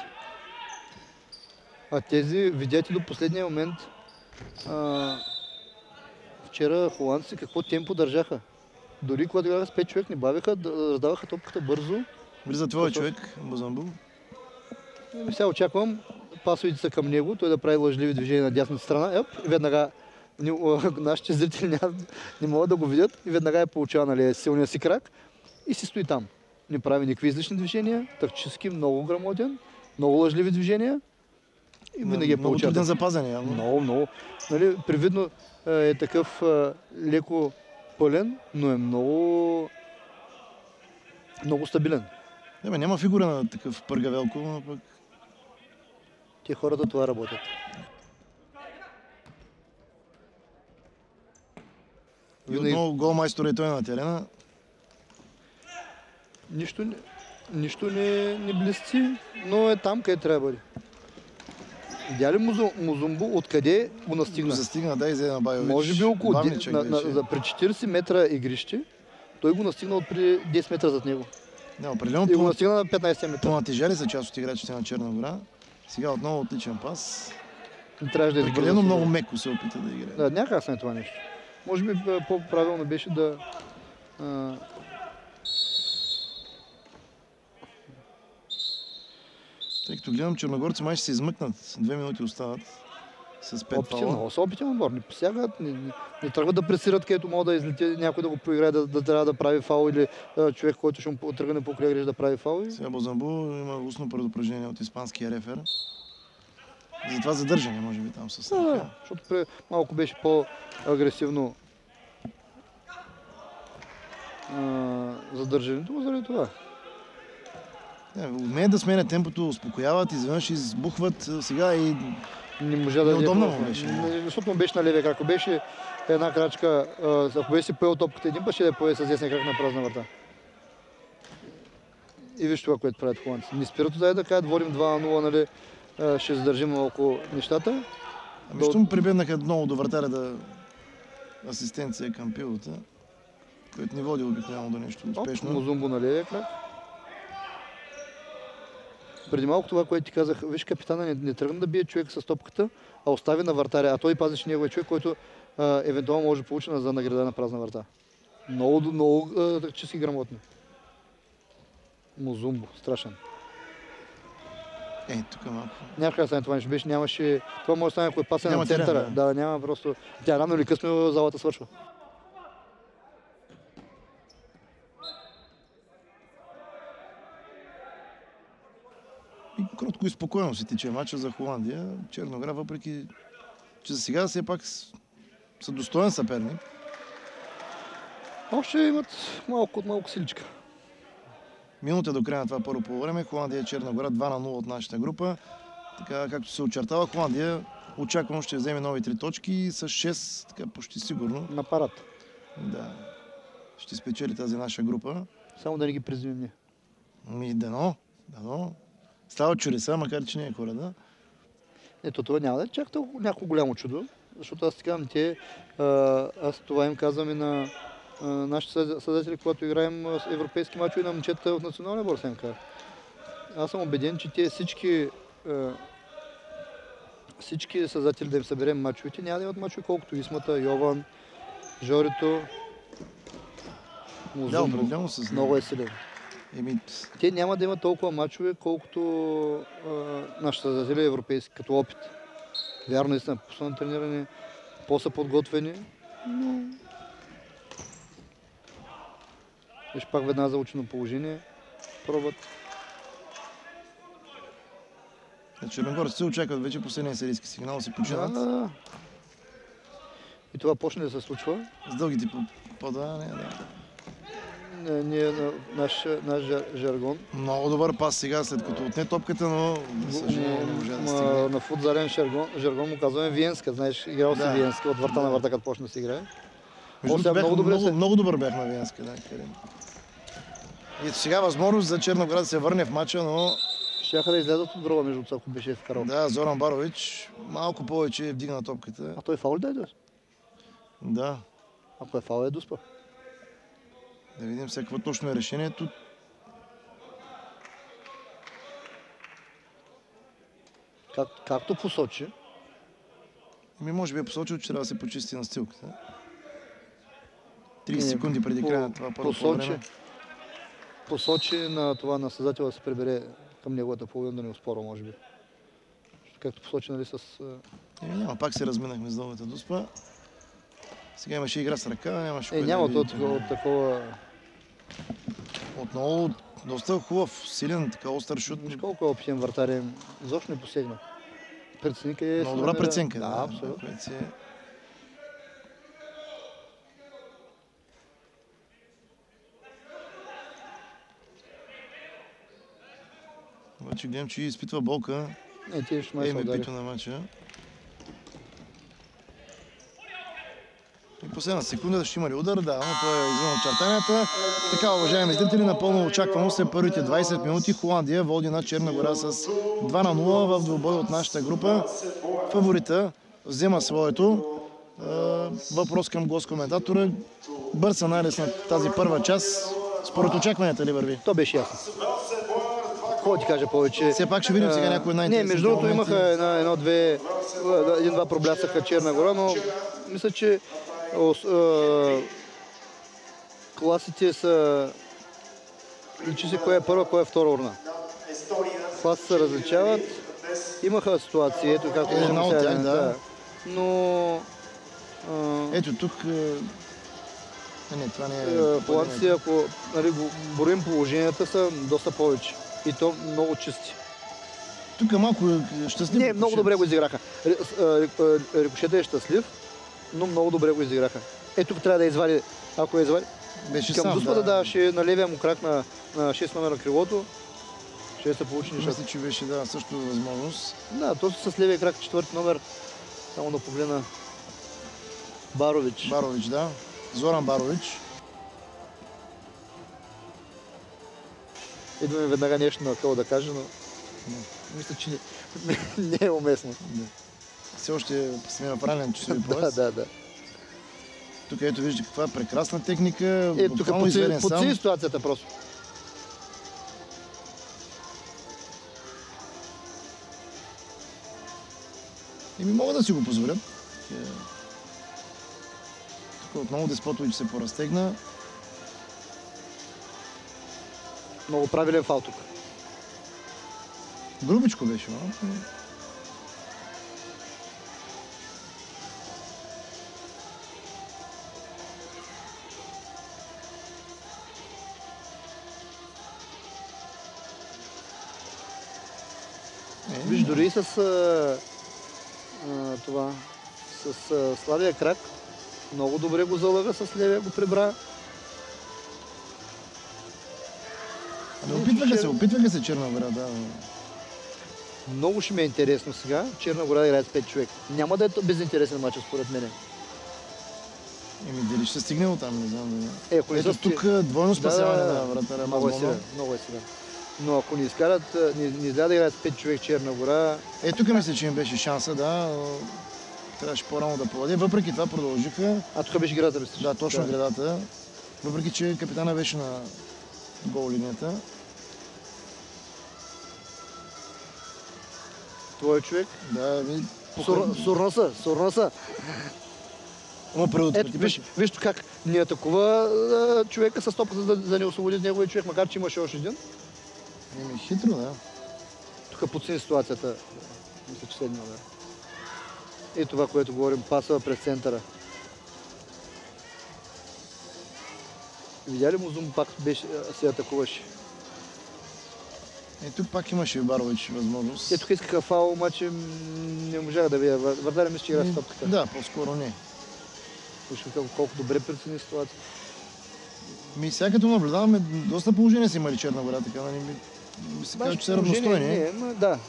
А тези, видяте до последния момент, а, вчера холандци какво темпо държаха. Дори когато играха с пет човек, не бавиха, да раздаваха топката бързо. Влиза твой човек, Музумбо. И сега очаквам пасовите са към него, той да прави лъжливи движения на дясната страна. Еп, и веднага нашите зрители не, не могат да го видят и веднага е получава, нали, силния си крак и си стои там. Не прави никакви излишни движения, тактически много грамотен, много лъжливи движения и винаги е много получава. труден за пазене, явно. Много, много. Нали, привидно е такъв е, леко пълен, но е много, много стабилен. Не, бе, няма фигура на такъв пъргавелко, но пък... Те хората това работят. И отново голмайстор е той на терена. Нищо, нищо не, не блести, но е там, къде трябва да бъде. Видя ли Музумбо откъде го настигна? Го застигна, да, и взе на Байович. Може би около Бавничък на, на, за при четирийсет метра игрище, той го настигна от при десет метра зад него. Не, определено И го настигна на петнайсет метра. понатежали са част от играчите на Черна гора. Сега отново отличен пас. Не трябваше да избърза. Прекалено много меко се опита да играе. Да, някак съм това нещо. Може би по-правилно беше да... А... Тъй като гледам, черногорци май ще се измъкнат. Две минути остават с пет Опитен, фала. много са опитен отбор. Не посягат, не, не, не тръгват да пресират, където могат да излети някой да го проиграе, да, да трябва да прави фал или а, човек, който ще му тръгне по край да прави фал. И... Сега Музумбо има устно предупреждение от испанския рефер. Затова задържане, може би, там с Да, ръка. да, защото пре, малко беше по-агресивно а, задържането, заради това. Не, умеят да сменят темпото, успокояват, изведнъж избухват. Сега и Не можа да неудобно не- му беше. не- Защото му беше на левия крак. Ако беше една крачка, а, ако беше си поел топката един път, ще да я пое с десния крак на празна врата. И виж това, което правят холандците. Не спират отзад да кажат, водим два на нула, нали, а, ще задържим малко нещата. Ами, що му прибегнаха много до вратаря да асистенция към пилота, който не води обикновено до нещо успешно. Музумбо на левия крак. Преди малко това, което ти казах, виж, капитана не, не тръгна да бие човек с топката, а остави на вратаря, а той пазеше неговия човек, който а, евентуално може да получи за награда на празна врата. Много, много а, тактически грамотни. Музумбо, страшен. Е, тук малко. Няма как да стане това нещо, беше, нямаше... Това може да стане, ако е пасен Няма на центъра. терен, да. да, няма просто... Тя рано или късно залата свършва. И кротко и спокойно си тече мача за Холандия. Черногора, въпреки че за сега все пак с- са достоен съперник. Още имат малко от малко силичка. Минута до края на това първо полувреме. Холандия и Черногора два на нула от нашата група. Така както се очертава, Холандия очаквано ще вземе нови три точки и с шест, така почти сигурно. На парад. Да. Ще спечели тази наша група. Само да не ги презимим ние. Ми, дано, дано. Става чудеса, макар че не е Коледа. Ето това няма да е чак толкова някакво голямо чудо, защото аз ти казвам, те, а, аз това им казвам и на а, нашите съз- създатели, когато играем а, с европейски мачове на момчета от националния отбор СМК. Аз съм убеден, че те всички а, всички създатели да им съберем мачовете, няма да имат мачове колкото Исмата, Йован, Жорито, Да, Музумбо. определено с Много е силен. Еми, Те няма да имат толкова мачове, колкото а, нашите създатели европейски, като опит. Вярно, наистина, по трениране, по-са подготвени, но... Виж пак веднага заучено положение, пробват. на черногорците очакват вече последния серийски сигнал, си починат. Да. И това почне да се случва. С дългите по- подаване, да. Не, ние на наш, наш жар- жаргон. Много добър пас сега, след като отне топката, но за съжаление не можа да Ма, стигне. на футзален жаргон, жаргон му казваме Виенска. Знаеш, играл си Да. Виенска от врата на врата, като почне да се играе. Между О, сега другото, бях много добре много, се- много добър бях на Виенска, да, Карим. И ето сега възможност за Черноград да се върне в матча, но Щяха да излязат от дроба, между ако беше вкарал. да, Зоран Барович малко повече вдигна топката. А той фаул ли даде? Да, Ако е фаул, е дуспа. да видим сега какво точно е решението. Как, както посочи, Ми може би е посочил, че трябва да се почисти настилката. трийсет Е, секунди преди по- края на това първо посочи, време. посочи на това на създателя да се прибере към неговата половина, да не оспорва, може би. Както посочи, нали, с... а, Е, няма, пак се разминахме с дългата дуспа. Сега имаше игра с ръка, нямаше Е, кой няма да то види. такова, от такова... Отново доста хубав, силен, така остър шут. Виж колко е опитен вратар е. Защо не посегна? Преценка е... Много добра намира- преценка. Да, абсолютно. което си е- Обаче гледам, че изпитва болка. Не, ти ще май се удари. Ем пи-то на матча. И последна секунда ще има ли удар? Да, но той е извън очертанията. Така, уважаеми зрители, напълно очаквано след първите двайсет минути Холандия води на Черна гора с два на нула в двубой от нашата група. Фаворита взема своето. Е, Въпрос към гост-коментатора. Бърз анализ на тази първа част. Според очакванията ли върви? То беше ясно. Какво да ти кажа повече? Все пак ще видим сега някои Не, най-интересни между другото моменти. имаха една, едно, две, един-два проблясъка Черна гора, но мисля, че ос- а, класите са... Личи се кое е първа, кое е втора урна. Класи се различават. Имаха ситуации, ето както Една виждаме от сега, тях, да. Но... а, Ето тук... е, Не, това не е... Е, холандците, ако нали, го- борим положенията, са доста повече. И то много чисти. Тук е малко щастлив. Не, много добре го изиграха. Рикошета е щастлив, но много добре го изиграха. Е, тук трябва да извади, ако я извади. Беше към сам, Дуспата, да. да, ще на левия му крак на, на шест номер на крилото. Ще се получи нещата. Мисля, че беше да, също възможност. Да, точно с левия крак, четвърти номер. Само да погледна. Барович. Барович, да. Зоран Барович. Идва ми веднага нещо на това да кажа, но мисля, че не, не е уместно. Да. Все още сме в ранен часови пояс. Да, да, да. Тук ето виждате каква е прекрасна техника. Е, тук изведен сам. подцени ситуацията просто. И ми могат да си го позволят. Тук отново Деспотович се поразтегна. Много правилен фал тук. Грубичко беше малко. Виж, дори и с а, а, това, с а, слабия крак, много добре го залъга, с левия го прибра. Ами опитваха се, опитваха се Черна гора, да. Много ще ми е интересно сега. Черна гора играе с пет човек. Няма да е безинтересен мач, според мен. Еми, дали ще стигне от там, не знам. Да. Е, ако не Ето са- тук двойно спасяване Да, да, на да. вратаря Много е Мазбома. силен, много е силен. Но ако ни изкарат, ни, ни изля да играят с пет човек Черна гора, Е, тук мисля, че им беше шанса, да. Трябваше по-рано да поведе. Въпреки това продължиха. а тук беше градата, мислиш? Да, точно градата. Въпреки, че капитана беше на гол линията. Твой човек. Да, ви... Сур, сурна са, сурна са. Ама Ето, предотврати виж, беше. виж как ни атакува а, човека с топката, за да, да не освободи неговия човек, макар че имаше още един. Еми, хитро, да. Тук подсини ситуацията. Мисля, че седна, да. И това, което говорим, паса през центъра. Видя ли му Зум пак беше, се атакуваше? Е, тук пак имаше Барович възможност. Е, тук искаха фаул, обаче м, не можах да видя. Върдаря мисля, че игра с топката. Да, по-скоро не. Виж колко, колко добре прецени ситуация. Ми сега като наблюдаваме, доста положение са имали Черна гора, така да не ми, ми се казва, че са равностойни. Не, ма, да.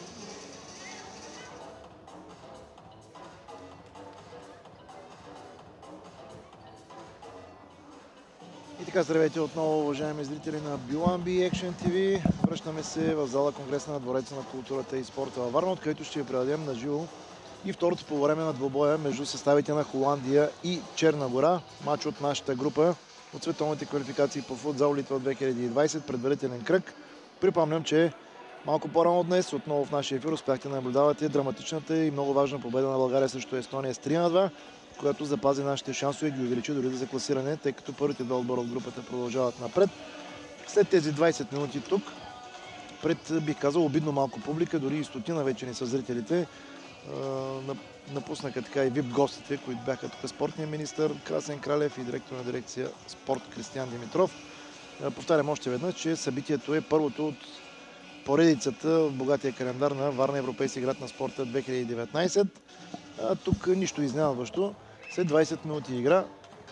И така, здравейте отново, уважаеми зрители на Биламби Action ти ви. Връщаме се в зала Конгресна на Двореца на културата и спорта във Варна, откъдето ще ви предадем на живо и второто по време на двобоя между съставите на Холандия и Черна гора. Мач от нашата група от световните квалификации по футзал Литва две хиляди и двадесет, предварителен кръг. Припомням, че малко по-рано днес, отново в нашия ефир, успяхте да наблюдавате драматичната и много важна победа на България срещу Естония с три на две, която запази нашите шансове и ги увеличи дори за класиране, тъй като първите два отбора от групата продължават напред. След тези двадесет минути тук, пред, бих казал, обидно малко публика, дори и стотина вече не са зрителите, напуснаха така и вип гостите, които бяха тук спортния министър Красен Кралев и директор на дирекция спорт Кристиян Димитров. Повтарям още веднъж, че събитието е първото от поредицата в богатия календар на Варна Европейски град на спорта две хиляди и деветнадесет. А тук нищо изненадващо. След двадесет минути игра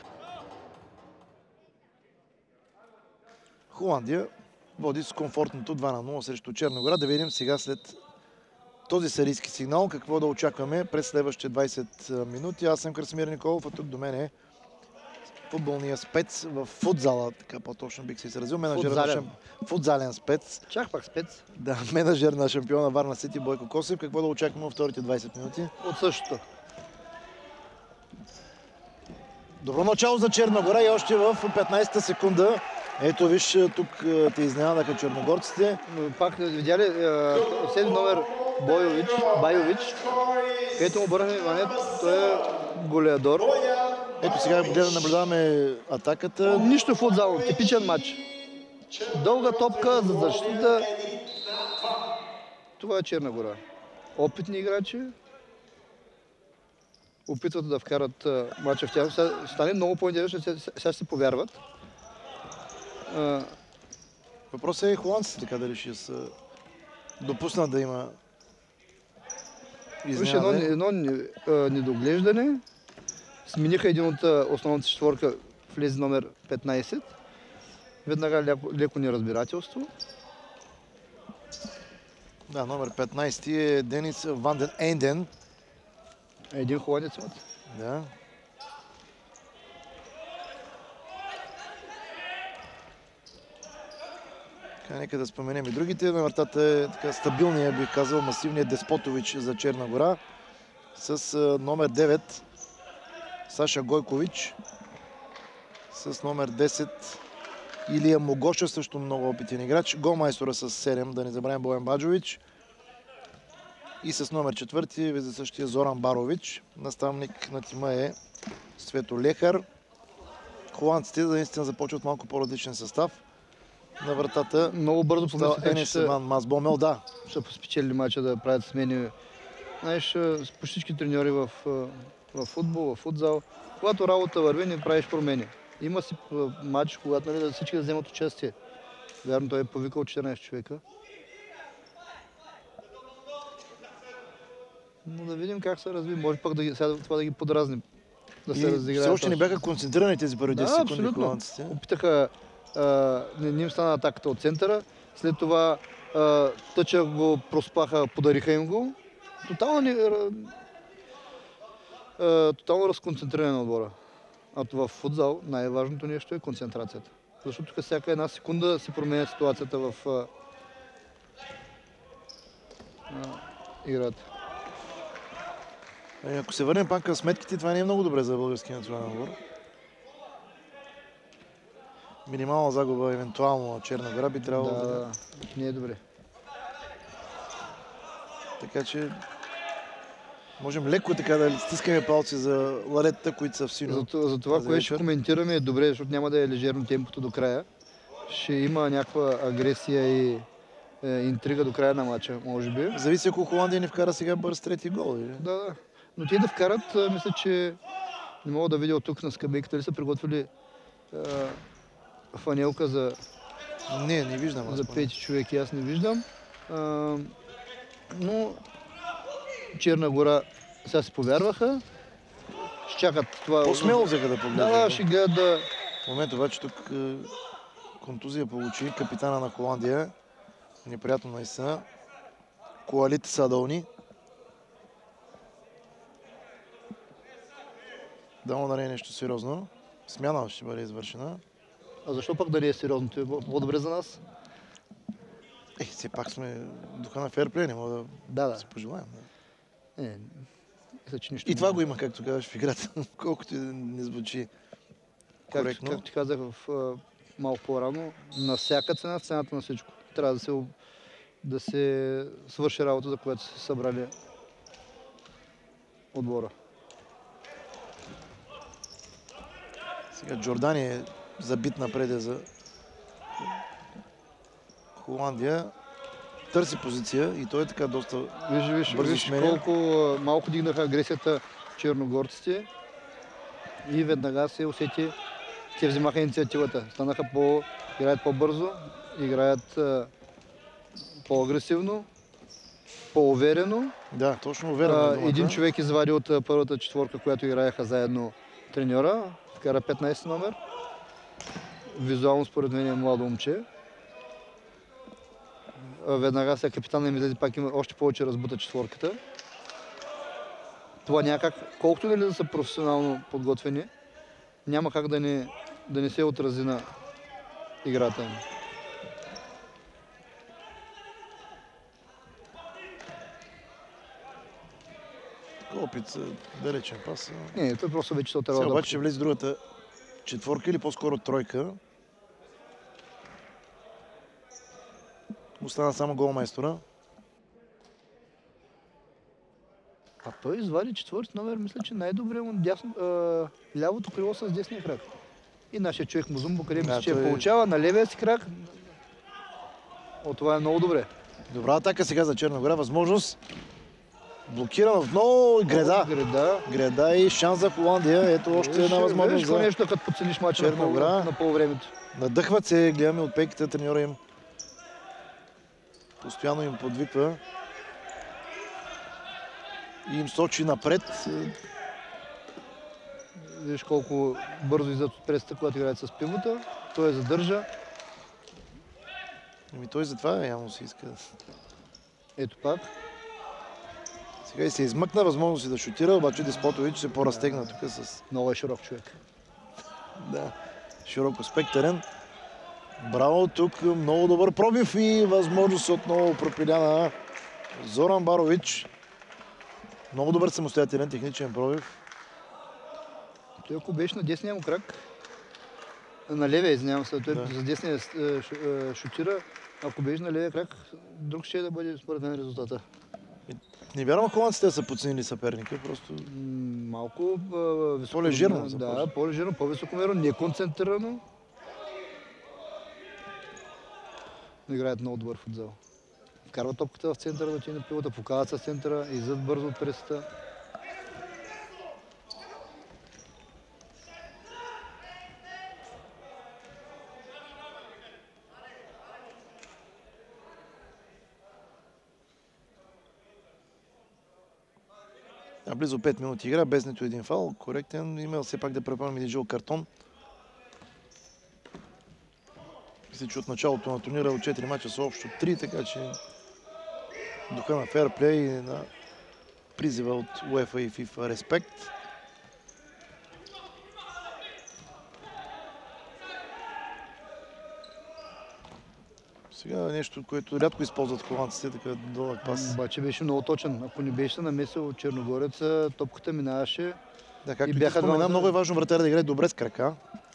Холандия води с комфортното два на нула срещу Черна гора. Да видим сега след този серийски сигнал какво да очакваме през следващите двадесет минути. Аз съм Красимир Николов, а тук до мен е футболния спец в футзала, така по-точно бих се изразил. Менеджер на шамп... Футзален спец. Чак пак спец. Да, менеджер на шампиона Варна Сити Бойко Косев. Какво да очакваме в вторите двадесет минути? От същото. Добро начало за Черна гора и още в петнадесета секунда. Ето виж, тук те изненадаха черногорците. Пак видя ли седми номер Бойович, Байович, където му обърнахме внимание, той е голеадор. Ето сега гледам, наблюдаваме атаката. Нищо футзал, типичен матч. Дълга топка за защита. Това е Черна гора. Опитни играчи. Опитват да вкарат матча в тях. Сега ще стане много по-интересно, сега ще се повярват. Въпросът е холандците така дали ще са допуснат да има Виж, едно, едно недоглеждане. Смениха един от основната четворка, влезе номер петнайсет. Веднага леко, леко неразбирателство. Да, номер петнайсет е Денис Ван ден Ейнден. Един холандец имат. Да. Така, нека да споменем и другите. На вратата е така стабилният, бих казал, масивният Деспотович за Черна гора. С а, номер девет Саша Гойкович. С номер десет Илия Могоша, също много опитен играч. Голмайстора с седем, да не забравим Боян Баджович. И с номер четвърти за същия Зоран Барович. Наставник на тима е Свето Лехар. Холандците да наистина започват малко по-различен състав. На вратата много бързо помислиха, че са Мазбомел, да. Ще спечели мача да правят смени. Знаеш, по всички треньори в, в футбол, в футзал, когато работа върви, не правиш промени. Има си матч, когато нали, всички да вземат участие. Вярно, той е повикал четиринайсет човека. Но да видим как се разви. Може пък да ги, сега това да ги подразним. Да се разиграят. Все още не бяха концентрирани тези първи десет да, секунди холандците. Опитаха, а, не, не им стана атаката от центъра. След това а, тъча го проспаха, подариха им го. Тотално, не, а, тотално разконцентриране на отбора. А това в футзал най-важното нещо е концентрацията. Защото тук всяка една секунда се променя ситуацията в а, а, играта. Ако се върнем пак към сметките, това не е много добре за българския национален отбор. Минимална загуба, евентуално на Черна гора би трябвало да... да... Не е добре. Така че... Можем леко така да стискаме палци за лалетата, които са в сино. За, за това, което ще коментираме е добре, защото няма да е лежерно темпото до края. Ще има някаква агресия и е, интрига до края на матча, може би. Зависи ако Холандия не вкара сега бърз трети гол. Или? Да, да. Но те да вкарат, мисля, че не мога да видя от тук на скамейката ли са приготвили е, фанелка за, не, не виждам, за пети човеки, аз не виждам. Е, но Черна гора сега си повярваха. Ще чакат това. По-смело взеха да погледнат. Да, да, ще гледат да... В момента обаче тук е, контузия получи капитана на Холандия. Неприятно наистина. Коалит Садълни. Да му да не е нещо сериозно. Смяна ще бъде извършена. А защо пък да не е сериозно? Това е по-добре за нас? Е, все пак сме духа на фейрплей, не мога да, да, да. си пожелаем. Да. Е, мисля, че нищо и това го има, както казваш в играта, колкото не звучи коректно. Както ти казах в, малко по-рано, на всяка цена, цената на всичко. Трябва да се, да се свърши работа, за която се събрали отбора. Сега Джордани е забит напред за Холандия. Търси позиция и той е така доста виж, виж, бързо виж сменя. Колко малко дигнаха агресията черногорците и веднага се усети, те взимаха инициативата. Станаха по, играят по-бързо, играят по-агресивно, по-уверено. Да, точно уверено. Един човек извади от първата четворка, която играеха заедно треньора. Вкара петнайсети номер. Визуално според мен е младо момче. Веднага сега капитана им излезе, пак има още повече разбута четворката. Това няма как, колкото нали да са професионално подготвени, няма как да не, да не се отрази на играта им. Опит за далечен пас. Не, той просто вече се отърва. Сега обаче ще влезе другата четворка или по-скоро тройка. Остана само голмайстора. А той извади четвърти номер, мисля, че най-добре му дясно, а, лявото крило с десния крак. И нашия човек Музумбо, къде мисля, че той... получава на левия си крак. О, това е много добре. Добра атака сега за Черна гора. Възможност. Блокирана отново и греда. Греда. Греда и шанс за Холандия. Ето още една възможност за нещо, като подцениш мача Черна на, гора. на полувремето. Надъхват се, гледаме от пейките, треньора им постоянно им подвиква. и им сочи напред. Виж колко бързо излизат от пресата, когато играят с пивота. Той я задържа. Ами той затова явно си иска. Ето пак. Сега и се измъкна, възможно си да шутира, обаче Деспотович се по-разтегна тук с... Много е широк човек. Да, широко спектърен. Браво, тук много добър пробив и възможност отново пропиляна Зоран Барович. Много добър самостоятелен техничен пробив. Той ако беше на десния му крак, на левия, извинявам се, той Да. за десния шутира, ако беше на левия крак, друг ще да бъде според мен резултата. Не вярвам холандците да са подценили съперника, просто... М, Малко а, високо... По-лежерно Да, започва. по-лежерно, по-високомерно, неконцентрирано. Играят много добър футзал. Вкарва топката в центъра да ти на пилота, покават с центъра, излизат бързо от пресата. А близо пет минути игра, без нито един фал. Коректен. Имал все пак да препомним един жъл картон. Мисля, че от началото на турнира от четири мача са общо три, така че духа на фейрплей и на призива от УЕФА и ФИФА респект. Сега нещо, което рядко използват холандците, така дълъг пас. Обаче беше много точен. Ако не беше намесил Черногорец, топката минаваше. Да, както и и бяха ти спомена, двамата- много е важно вратаря да играе добре с крака.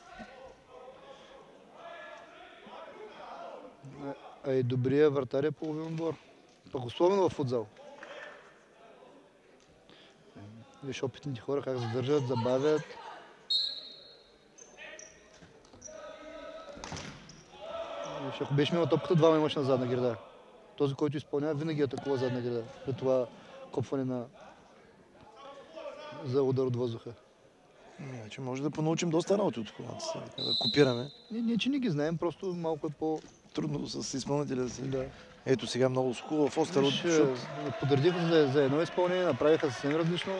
А и добрия вратар е половин отбор. Пък особено в футзал. Виж опитните хора как задържат, забавят. Виж, ако беше мила топката, двама имаш на задна града. Този, който изпълнява, винаги атакува задна града. При това копване на... за удар от въздуха. Иначе може да понаучим доста работи от холандците, така да копираме. Ние, ние, че не ги знаем, просто малко е по... Трудно с изпълнителя да се... Да. Ето сега много хубаво в остър от Виж, шут. е, подредиха за, за едно изпълнение, направиха съвсем различно.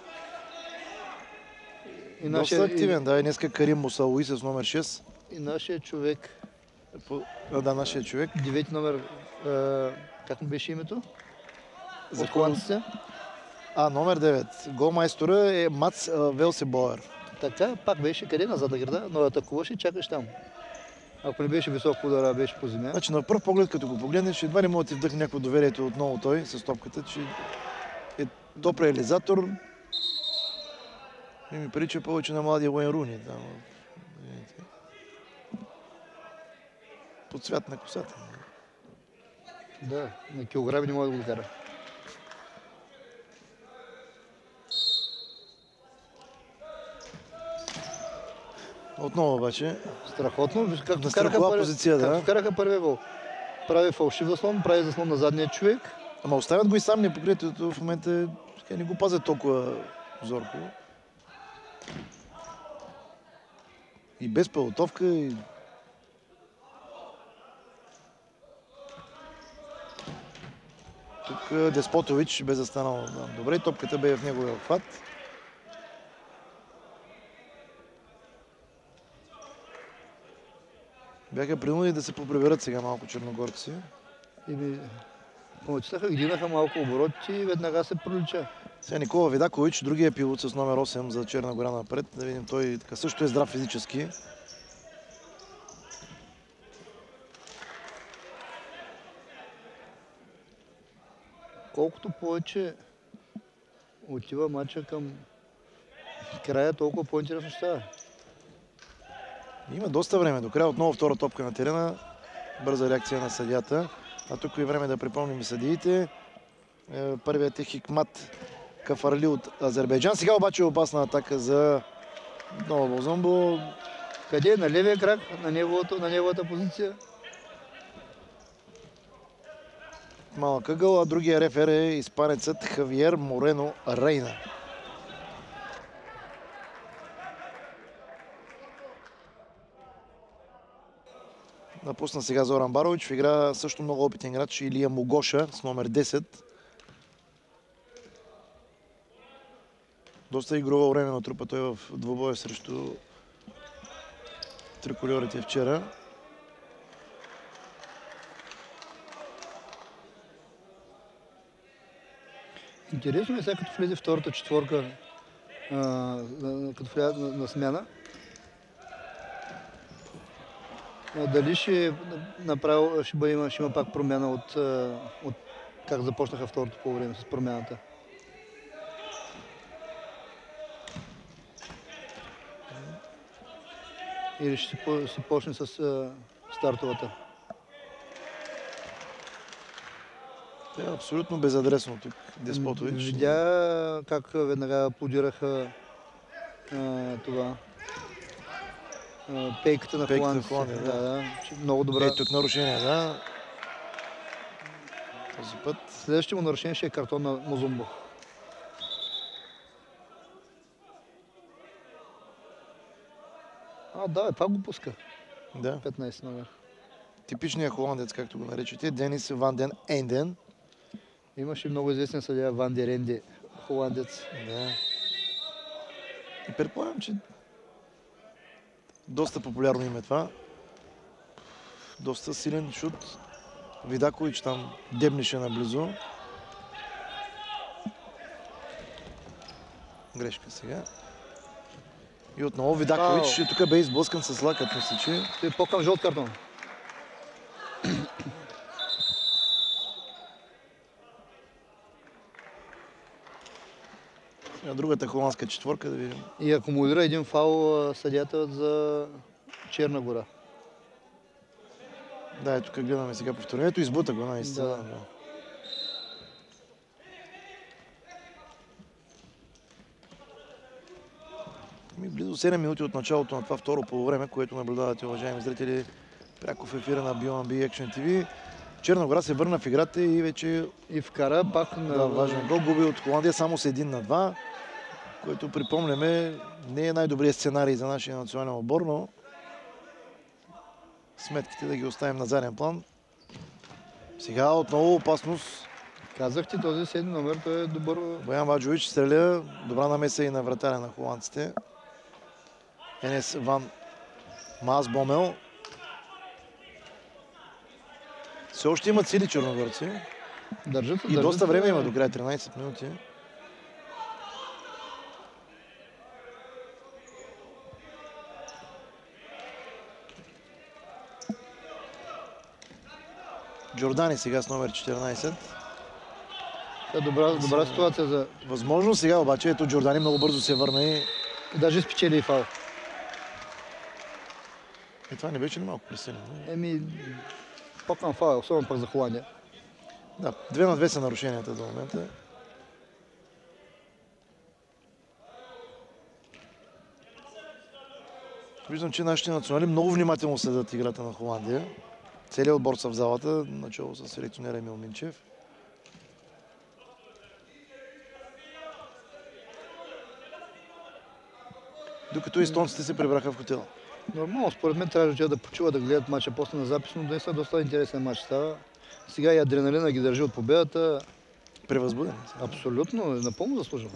И Доста активен, да. И днеска Карим Мусалуи с номер шест. И нашия човек, По- А, да, нашия човек. девети номер, е, как му беше името? За От холандците. А, номер девет. Голмайстора е Мац а, Велсебоер. Така, пак беше къде на задна града, но атакуваше и чакаш там. Ако не беше висок удара, беше по земя. Значи на пръв поглед, като го погледнеш, едва ли може да ти вдъхне някакво доверието отново той с топката, че е топ реализатор. И ми прилича повече на младия Уейн Руни. Там. Видите. Под цвят на косата. Да, на килограми не може да го кара. Отново обаче. Страхотно. Виж как На вкараха страхова първи- позиция, да. как вкараха първия гол. Прави фалшив заслон, прави заслон на задния човек. Ама оставят го и сам непокритието в момента така, не го пазят толкова зорко. И без пълтовка. И... Тук Деспотович бе застанал да, добре. Топката бе в неговия обхват. Бяха принудени да се поприберат сега малко черногорци. И ми помочитаха, гдинаха малко обороти и веднага се пролича. Сега Никола Видакович, другия пилот с номер осем за Черна гора напред. Да видим, той така също е здрав физически. Колкото повече отива матча към края, толкова по-интересно ще става. Има доста време до края. Отново втора топка на терена. Бърза реакция на съдията. А тук е време да припомним и съдиите. Е, Първият е Хикмат Кафарли от Азербайджан. Сега обаче е опасна атака за Ново Зомбо. Къде е? На левия крак, на, неговото, на неговата позиция. Малък ъгъл, а другия рефер е испанецът Хавиер Морено Рейна. Напусна сега Зоран Барович. В игра също много опитен играч Илия Могоша с номер десет. Доста игрово време на трупа той в двубоя срещу трикольорите вчера. Интересно е сега, като влезе втората четворка, а, като влезе на, на смяна, а, дали ще направи, ще, бъде, ще има пак промяна от, от как започнаха второто по време с промяната. Или ще се почне с а, стартовата. Е абсолютно безадресно тук Деспотович. Видя как веднага аплодираха а, това. А, пейката на холандците. Да, да, да. Много добра. Е, тук нарушение, да. Този път. Следващото му нарушение ще е картон на Музумбо. А, да, пак го пуска. Да. петнайсет номер. Типичният холандец, както го наричате, Денис Ван ден Ейнден. Имаше много известен съдия Ван дер Енде, холандец. Да. И предполагам, че доста популярно име това. Доста силен шут. Видакович там дебнише наблизо. Грешка сега. И отново Видакович тук бе изблъскан с лакът, мисля, че. Той е по-към жълт картон. Сега другата холандска четворка да видим. И акумулира един фаул съдията за Черна гора. Да, ето тук гледаме сега повторението. Избута го наистина. Да. Да. Ми близо седем минути от началото на това второ полувреме, което наблюдавате, уважаеми зрители, пряко в ефира на би о ен би Action ти ви. Черна гора се върна в играта и вече И вкара пак на... да, важен гол. Губи от Холандия само с един на два, което припомняме не е най-добрият сценарий за нашия национален отбор, но сметките да ги оставим на заден план. Сега отново опасност. Казахте, този седми номер, той е добър... Боян Баджович стреля. Добра намеса и на вратаря на холандците. Енес Ван Масбомел. Все още имат сили черногорци. Държат, И държат, доста време има до края, тринайсет минути. Джордани сега с номер четиринайсет. Е добра, добра ситуация за... Възможно сега обаче, ето Джордани много бързо се върна и... И даже спечели и фал. И това не беше ли малко пресилено? Еми, по-към фал, особено пък за Холандия. Да, две на две са нарушенията до момента. Виждам, че нашите национали много внимателно следят играта на Холандия. Целият отбор са в залата, начало с селекционера Емил Минчев. Докато естонците се прибраха в хотела. Нормално, според мен трябва да почуват да гледат матча после на запис, но днес е доста интересен матч става. Сега и адреналина ги държи от победата. Превъзбудени. Абсолютно, напълно заслужено.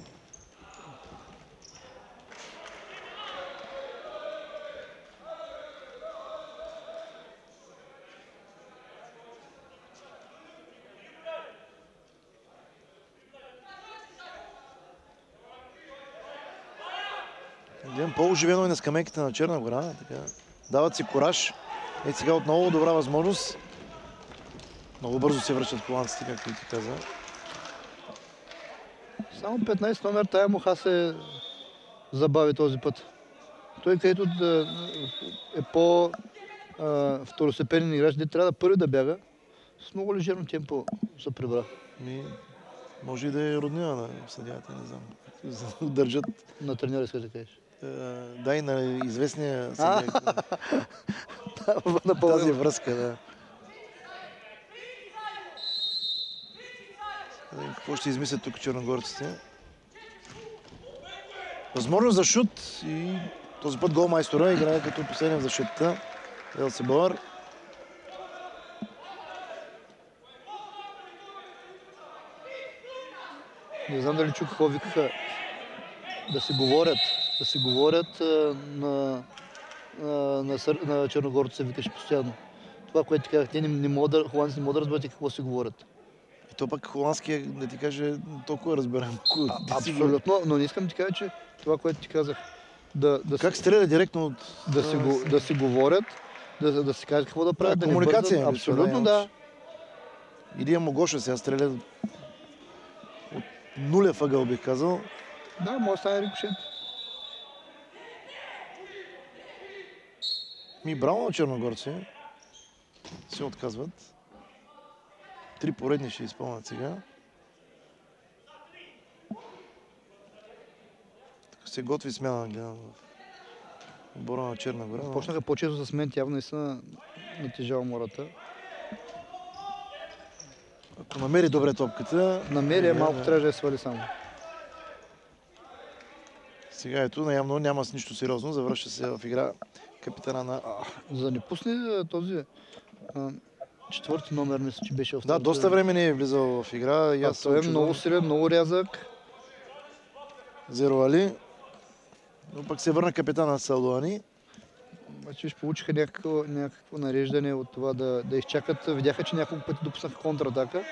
Гледам по-оживено и на скамейките на Черна гора. Така. Дават си кораж. И сега отново добра възможност. Много бързо се връщат холандците, както и ти каза. Само петнайсет номер тая муха се забави този път. Той, където да е по второстепенен играч, де трябва да първи да бяга, с много лежерно темпо се прибра. Ми, може и да е роднина на съдията, не знам. За да държат. На треньора, иска да кажеш. Е, да, и на известния съдия. На тази връзка, да. Какво ще измислят тук черногорците? Възможност за шут и този път голмайстора играе като последен в защитата. Елсебор. Не знам дали чу какво викаха да си говорят, да си говорят а, на, на, на, сър- на черногорците се викаше постоянно. Това, което ти казах, те не, не могат да, холандците не могат да разберат и какво си говорят. И то пък холандския, да ти каже, толкова разбирам. А, абсолютно, но не искам да ти кажа, че това, което ти казах, да, да, Как си, стреля директно от... да, си, го, да си говорят, да, да си кажат какво да правят, Да, да, комуникация не е, бързат. Абсолютно, да. Илия Могоша сега стреля от нулев ъгъл, бих казал. Да, може да стане рикошет. Ми браво на черногорци. Се отказват. Три поредни ще изпълнят сега. Така се готви смяна, гледам в отбора на Черна гора. но- Почнаха по-често с мен, явно и са натежава мората. Ако намери добре топката... Намери, сега малко да- трябваше да я свали само. Сега ето, наявно няма с нищо сериозно. Завръща се в игра капитана на... За да не пусне а, този а, четвърти номер, мисля, че беше Да, останал. доста време не е влизал в игра. И А аз съм той е учудван. много силен, много рязък. Зеро Али. Но пък се върна капитана Салуани. Обаче виж, получиха някакво, някакво нареждане от това да, да изчакат. Видяха, че няколко пъти допуснаха контратака.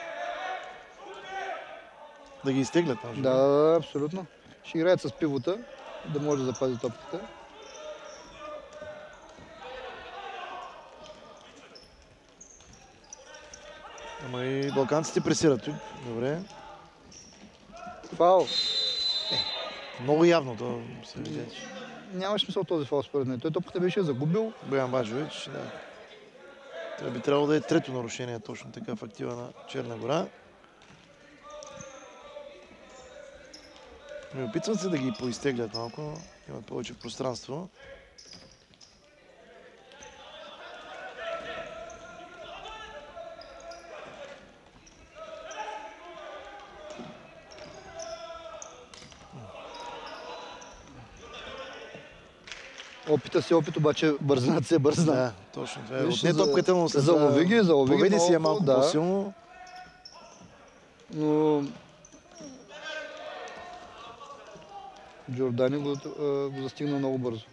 Да ги изтеглят. може би. Да, да, да, абсолютно. Ще играят с пивота, да може да запази топката. Ама и балканците пресират тук. Добре. Фаул. Много явно то се видя. че Няма смисъл този фаул според мен. Той топката беше загубил. Боян Баджович, да. Това би трябвало да е трето нарушение точно така в актива на Черна гора. Ми опитват се да ги поизтеглят малко. Имат повече пространство. Опита се опит, обаче бързината се е бързина. Да, точно това е. Виж, Отне за- топката му се залови ги, залови ги поведи си я много, малко да. по-силно. Но Джордани го, а, го застигна много бързо.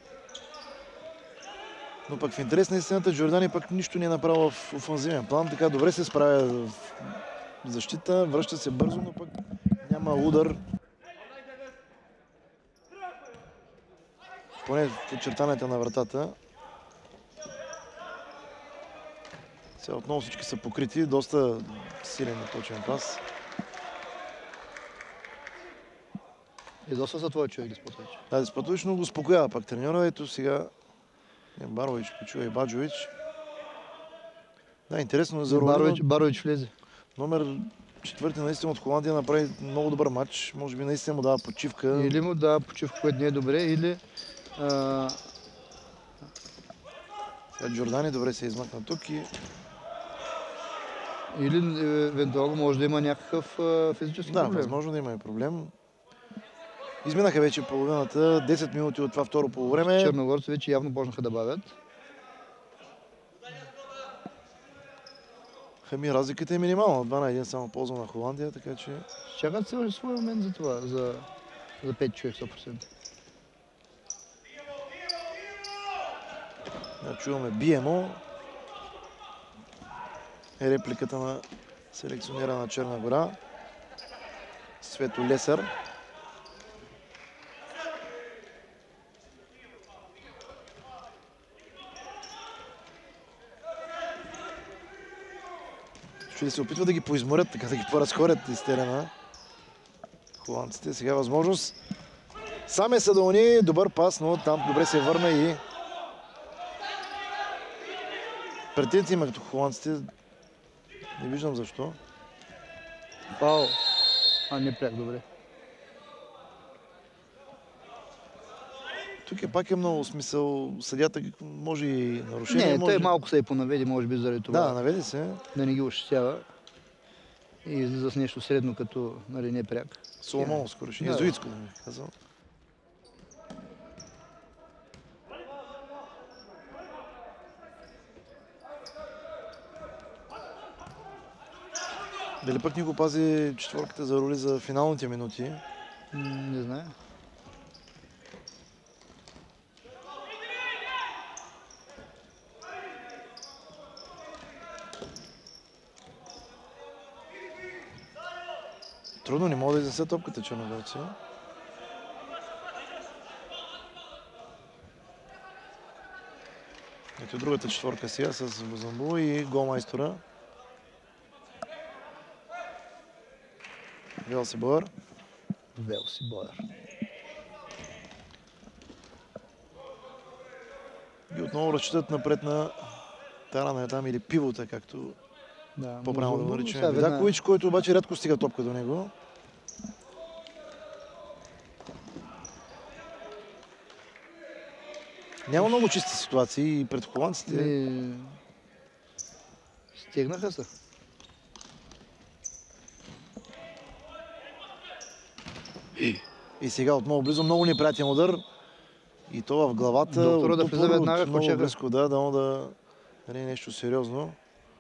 Но пък в интерес на истината Джордани пък нищо не е направил в офанзивен план. Така добре се справя в защита, връща се бързо, но пък няма удар. Поне в очертанията на вратата. Сега отново всички са покрити. Доста силен и точен пас. И доста за твой човек, Деспотович. Да, Деспотович, но го успокоява пак треньора. Ето сега Барович почува и Баджович. Да, интересно е за Романо. Барович, Барович влезе. Номер четвърти наистина от Холандия направи много добър матч. Може би наистина му дава почивка. Или му дава почивка, което не е добре, или а, Сега Джордани добре се измъкна тук и или е, евентуално може да има някакъв а, физически да, проблем. възможно да има и проблем. Изминаха вече половината, десет минути от това второ полувреме. Черногорци вече явно почнаха да бавят. Хами, разликата е минимална. два на един само ползва на Холандия, така че... Чакат се в своя момент за това, за, за пет човек сто процента. Да, чуваме биемо. Е репликата на селекционера на Черна гора. Свето Лесър. Ще да се опитват да ги поизморят, така да ги поразхорят из терена. Холандците сега възможност. Сам е Садони, добър пас, но там добре се върна и претенции има като холандците. Не виждам защо. Фаул. А, не пряк, добре. Тук е пак е много смисъл. Съдята може и нарушение. Не, може... той малко се е понаведи, може би заради това. Да, наведи се. Да не ги ощетява. И излиза с нещо средно, като нали, не пряк. Соломоновско решение. Да. Езуитско, да ми казал. Дали пък ни го пази четворката за роли за финалните минути? М, не знае. Трудно, не мога да изнесе топката черногорци. Ето другата четворка сега с Бозамбу и голмайстора. Велси Боер. Велси Боер. И отново разчитат напред на тарана там или пивота, както Да, по-правилно да го Бозамбу, наричаме. сега веднага- Видакович, който обаче рядко стига топка до него. Няма много чисти ситуации и пред холандците. И... Стегнаха се. И сега отново близо, много неприятен удар. И то в главата. Доктора от да влезе упор, веднага, от много кочега. близко, да, да, да не е нещо сериозно.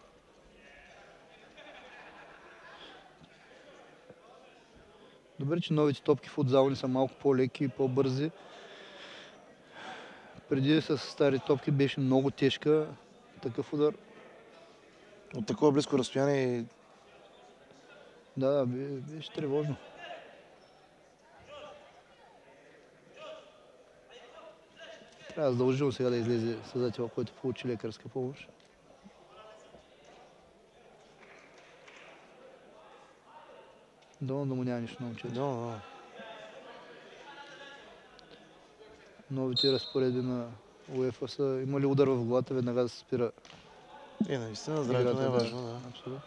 Добре, че новите топки в футзални са малко по-леки и по-бързи. Преди с стари топки беше много тежка такъв удар. От такова близко разстояние. Да, да, бе- беше тревожно. Трябва задължително сега да излезе създател, който получи лекарска помощ. Долу да му няма нищо на момчето. Да, да. Новите разпоредби на УЕФА са имали удар в главата, веднага да се спира Е, наистина, здравето не е играта, да. важно. Да. Абсолютно.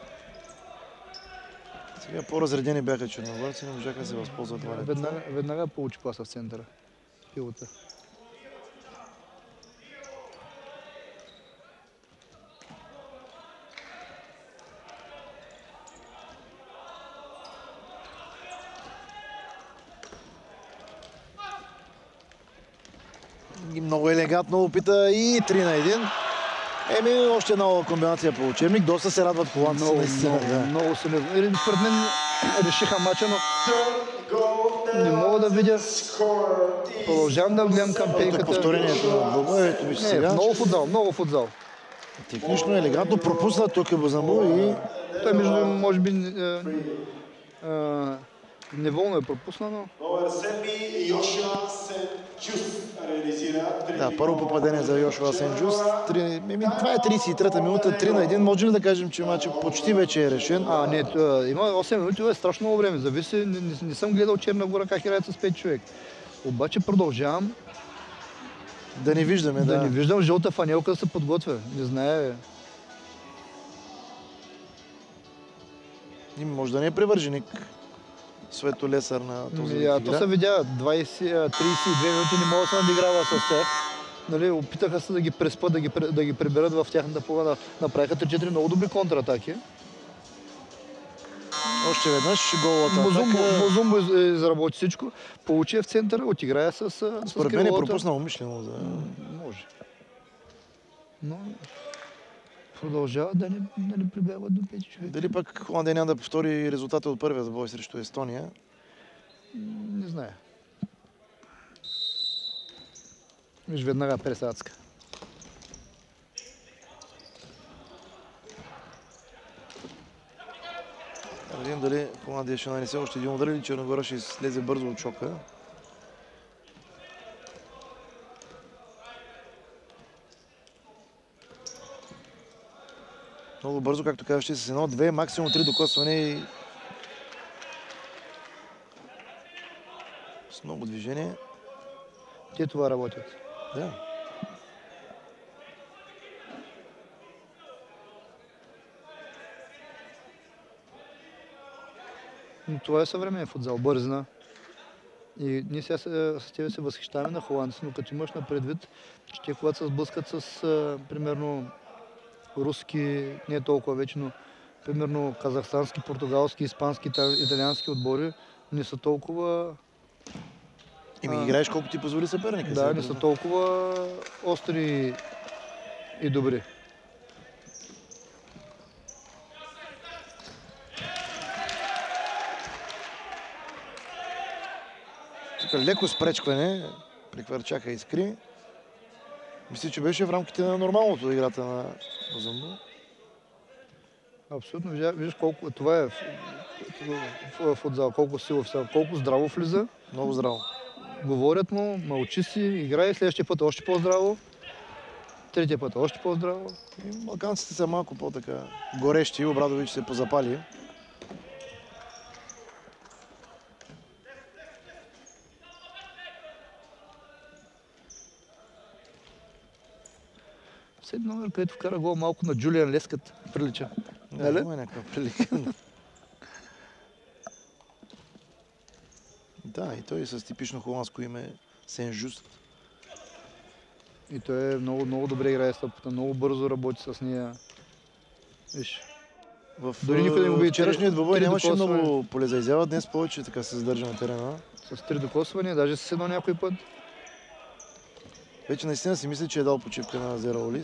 Сега по-разредени бяха черногорци, не можаха да се възползват това. Веднага, веднага получи паса в центъра. Пилота. И много елегантно опита и три на един. Еми, още една комбинация по учебник. Доста се радват холандците. Много, наистина, много, да. много солидно. Или според мен решиха мача, но Third goal, не мога да видя. score is Продължавам да гледам Тук кампейката. повторението на двобоя, виж Не, сега. много футзал, много футзал. Технично елегантно пропусна тук Бозамбу и Той между другото, може би е, е, неволно е пропуснал, но Over Sebi Joshua Сен-Джус реализира три да, първо попадение за Йошуа Сен-Джус. Три- еми, Това е тридесет и трета минута, три на един. Може ли да кажем, че матчът почти вече е решен? А, не, т- има осем минути, е страшно много време. Зависи, не, не, не съм гледал Черна гора как играят с пет човек. Обаче продължавам Да не виждаме, да, да. не виждам жълта фанелка да се подготвя. Не знае. И може да не е привърженик Свето Лесър на този Ми, вид а, то игра. се видя двайсет, а, трийсет и две минути не мога да се надиграва с тях. Нали, опитаха се да ги преспат, да ги, пре- да ги приберат в тяхната половина. Направиха три-четири много добри контратаки. Още веднъж голата Мозумбо, атака. Мозумбо из- изработи всичко, получи я в центъра, отиграя с, с Според мен е крилото. пропуснал умишлено. Да. Може. Но продължава да не, да не прибягват до пет човека. Дали пък Холандия няма да повтори резултата от първия бой срещу Естония? Не знае. Виж, веднага пресадска. Да видим дали Холандия ще нанесе още един удар или Черногора ще слезе бързо от шока. Много бързо, както казваш, с едно, две, максимум три докосване и с много движение. Те това работят. Да. Но това е съвременен футзал, бързина. И ние сега се, с тебе се възхищаваме на холандци, но като имаш на предвид, че те когато се сблъскат с, а, примерно, руски, не толкова вече, но примерно казахстански, португалски, испански, ита- италиански отбори, не са толкова, И ми А. играеш колко ти позволи съперника. да, сега, не са да. толкова остри и добри. Тук леко спречкване, прехвърчаха Искри. Мисля, че беше в рамките на нормалното играта на Бозамбу. Абсолютно, вижда- виждаш колко това е. в футзал, колко силов, колко здраво влиза. Много здраво. Говорят му, мълчи си, играй, следващия път още по-здраво. Третия път още по-здраво. И балканците са малко по-така горещи, Обрадович се позапали. Седми номер, където вкара гол, малко на Джулиан Лескът прилича. Да, има някаква прилика. Да, и той с типично холандско име Сен-Жуст. И той е много, много добре играе стъпката, много бързо работи с нея. Виж. В Дори никой не го види. вчерашният двубой Три нямаше докосвания. много поле за изява, днес повече така се задържа на терена. С три докосвания, даже с едно някой път. Вече наистина си мисля, че е дал почивка на Зераули.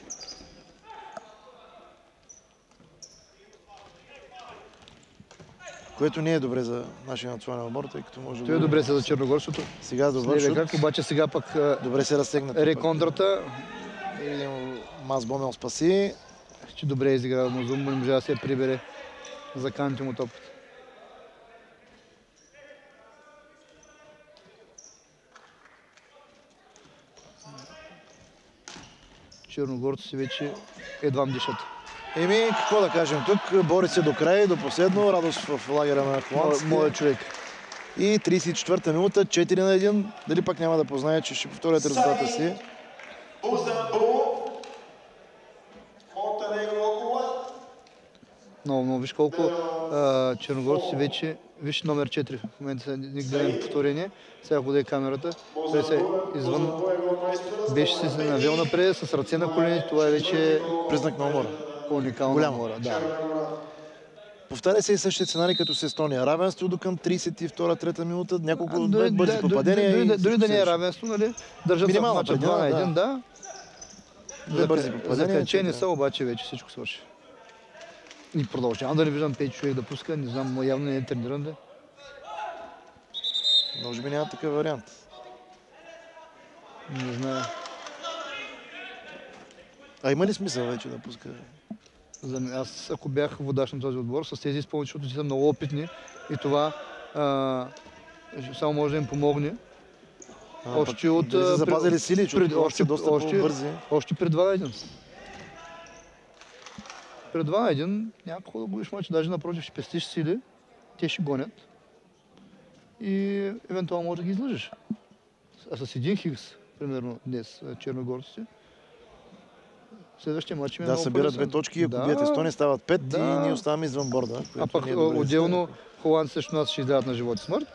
Което не е добре за нашия национален отбор, тъй като може Той е добре се за Черногорското. Сега добър С шут. как, обаче сега пък а, Добре се разтегнат. реконтрата, И видим, Мас Бомел спаси. че добре изигра Музум, не може да се я прибере за канти му топът. Черногорци си вече едвам дишат. Еми, какво да кажем тук? Бори се до край, до последно. Радост в лагера на холандците. Моят човек. И тридесет и четвърта минута, четири на един. Дали пак няма да познае, че ще повторят резултата си. Бузамбу. Монтенегро едно. Много, много. Виж колко а, черногорци вече, виж номер четири, в момента са ни гледаме повторение, сега ходи камерата, той се извън, беше си се навел напред с ръце на колените, това е вече Признак на умора. уникална Голямо. умора. Да. Повтаря се и същия сценарий като с Естония. Равенство до към тридесет и втора трета минута, няколко А, дори, бързи да, попадения. дори, и дори, дори да не е всичко равенство, нали? Държат се в Минимална мача предела, два на да. един, да. Две бързи попадения, Закачени че, са, да. обаче вече всичко свърши. И продължавам да не виждам пет човек да пуска, не знам, но явно не е трениран да. Може би няма такъв вариант. Не знае. А има ли смисъл вече да пуска? За мен, аз ако бях водач на този отбор, с тези изпълнители, защото те са много опитни и това а, само може да им помогне. А, Още пък от, дали са а, запазили сили, защото пред- още, доста още- по-бързи. Още пред два на един. Пред два на един няма какво да губиш мача, даже напротив ще пестиш сили, те ще гонят и евентуално може да ги излъжеш. А с един хикс, примерно днес, черногорците, следващия мач ми е Да, много събират по-лесен. две точки, ако Да. бият Естония стават пет Да. и ние оставаме извън борда. А което пък не е добре. отделно холандци срещу нас ще излядат на живот и смърт.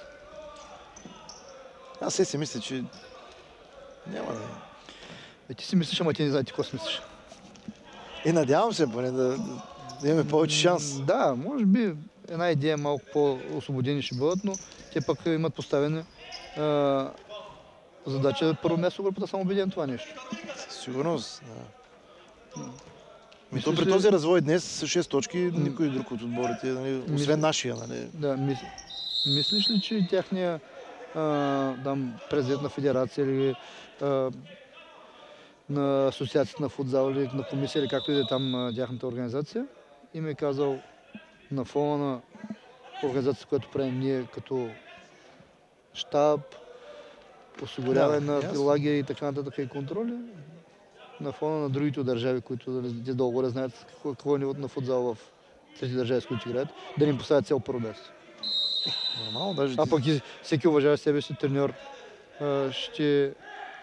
Аз се си мисля, че няма да е. Е, ти си мислиш, ама ти не знаете какво си мислиш. И надявам се поне да, да имаме повече шанс. М, Да, може би една идея малко по-освободени ще бъдат, но те пък имат поставени а, задача първо място в групата, съм убеден това нещо. Със сигурност, да. Ми Мислиш то при ли- този развой днес с шест точки, никой друг от отборите, нали, Мисля- освен нашия. Нали. Да, мис... Мислиш ли, че тяхния а, там, президент на федерация или а, на асоциацията на футзал или на комисия или както и да е там а, тяхната организация, им е казал на фона на организацията, която правим ние като щаб, осигуряване Да, на ясно. лагери и така нататък и контроли, на фона на другите държави, които нали, те долу-горе знаят какво, какво е нивото на футзал в трети държави, с които играят, да ни поставят цел първо място. Нормално, даже А ти- пък и всеки уважаващ себе си треньор а, ще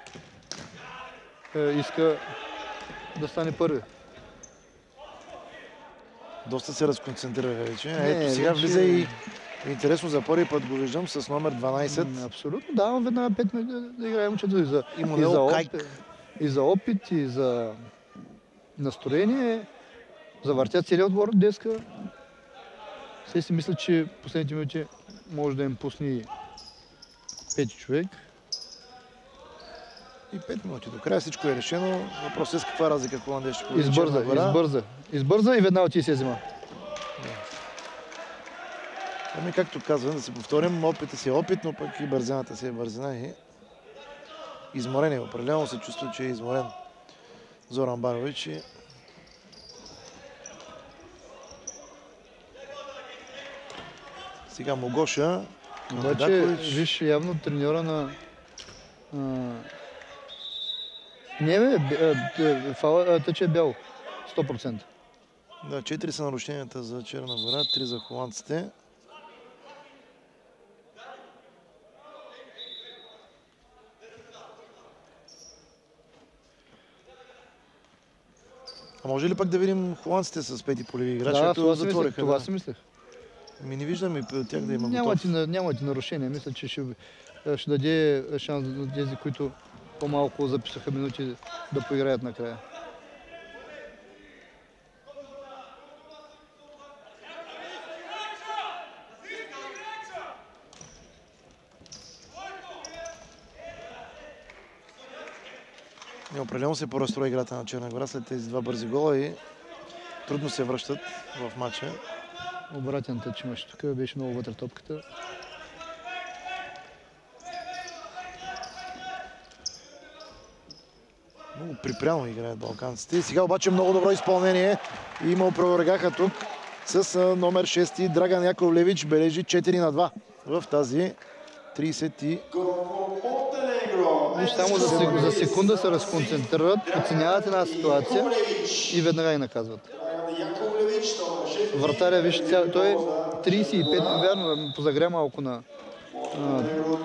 а, иска да стане първи. доста се разконцентрира вече. Не, Ето сега вече- влиза и интересно за първи път го виждам с номер дванайсет. М, Абсолютно, да, веднага пет минути да, да играем момчето и за, И и, Манел за Кайк. опит, и за опит, и за настроение. Завъртят целият отбор днеска. Все си мисля, че последните минути може да им пусне пети човек. И пет минути до края всичко е решено. Въпросът е с каква разлика Холандия ще победи Избърза, Черна гора. избърза. Избърза и веднага ти се взима. Ами както казвам, да се повторим, опита си е опит, но пък и бързината си е бързина и изморен е. Определено се чувства, че е изморен Зоран Барович. И... Сега Могоша. Обаче, виж, явно треньора на... А... Не, бе, фала, тъче е бял. сто процента. Да, четири са нарушенията за Черна гора, три за холандците. А може ли пък да видим холандците с пети полеви играчи? Да, това, затвориха, това да. си мислех. Ми не виждам и при тях да има Няма готов. ти, няма ти нарушения. Мисля, че ще, ще даде шанс на тези, които по-малко записаха минути да поиграят накрая. Неопределено се поразстрои играта на Черна гора след тези два бързи гола и трудно се връщат в матча. Обратен тъч имаше тук, беше много вътре топката. Много припряно играят балканците. Сега обаче много добро изпълнение. Има опровъргаха тук с номер шести Драган Яковлевич. Бележи четири на два в тази тридесет и... Само за, за секунда се разконцентрират, оценяват една ситуация и веднага ги наказват. Вратаря, виж, той е тридесет и пет, вярно, позагря малко на, на,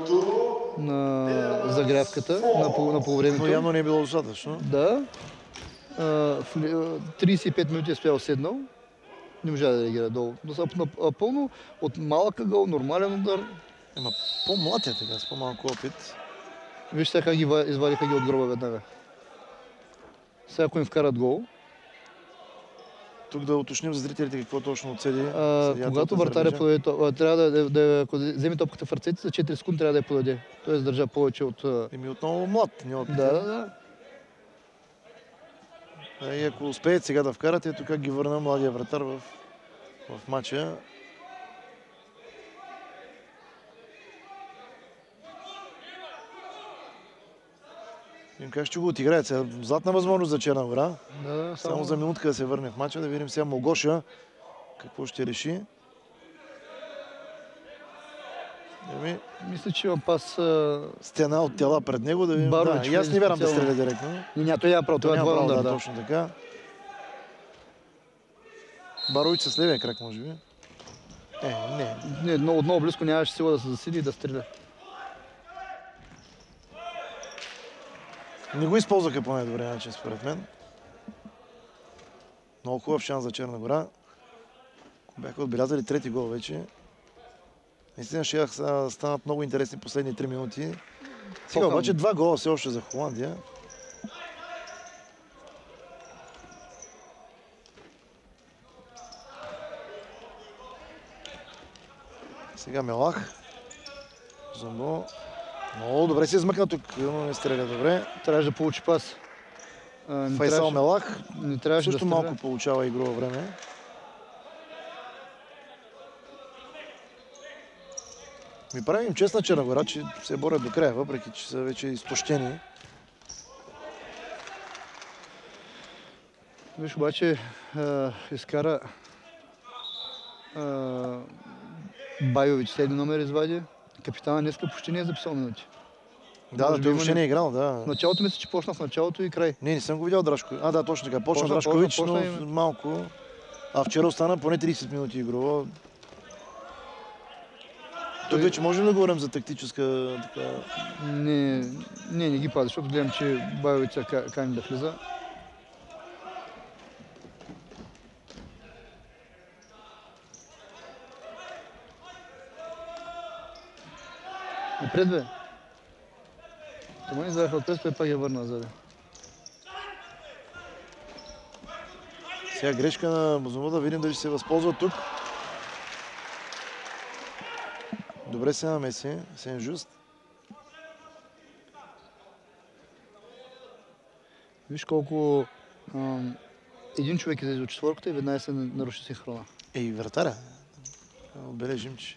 на загрявката, на, пол, на полувремето. Но явно не е било достатъчно. Да. тридесет и пет минути е стоял седнал. Не можа да реагира долу. Пълно от малък ъгъл, нормален удар. Ема по-млад е така, с по-малко опит. Виж сега как ги извадиха ги от гроба веднага. Сега ако им вкарат гол. Тук да уточним за зрителите какво точно отседи. А, когато вратаря подаде, трябва да, да, да, ако вземе топката в ръцете, за четири секунди трябва да я подаде. Той държа повече от... Еми отново млад, не опит. Да, да, да. А и ако успеят сега да вкарат, ето как ги върна младия вратар в, в матча. Видим как ще го отиграят сега. Златна възможност за Черна гора. Да, само... само за минутка да се върне в матча. Да видим сега Могоша какво ще реши. Еми... Мисля, че има пас... Стена от тела пред него да видим. Баро, да, и аз не вярвам да стреля директно. Не, не, той няма право. Това е двоен удар, да. Точно така. Барович с левия крак, може би. Е, не. Не, много, много близко нямаше сила да се засили и да стреля. Не го използваха по най-добрия начин, според мен. Много хубав шанс за Черна гора. Бяха отбелязали трети гол вече. Наистина ще станат много интересни последни три минути. Сега обаче два гола все още за Холандия. Сега Мелах. Зомбо. Много добре се измъкна тук, но не стреля добре. Трябваше да получи пас. А, Файсал Мелах. Не трябваше също да малко получава игрово време. Ми правим чест на Черна гора, че се борят до края, въпреки че са вече изтощени. Виж, обаче а, изкара а, Байович седми номер извади. Капитана днеска почти не е записал минути. Да, да, той въобще не е играл, да. В началото мисля, че почна в началото и край. Не, не съм го видял Драшко. А, да, точно така. Почна, почна Драшкович, почна, почна но и... малко. А вчера остана поне тридесет минути игрово. Тук вече можем да говорим за тактическа така... Не, не, не ги пази, защото гледам, че Байовица кани да влиза. Напред, бе. Това не извадаха отпред, той пак я върна назад. Сега грешка на Бозово, да видим дали ще се възползва тук. Добре се намеси, Сен Жуст. Виж колко ам, един човек излезе от четворката и веднага се наруши синхрона. Ей, вратаря. Отбележим, че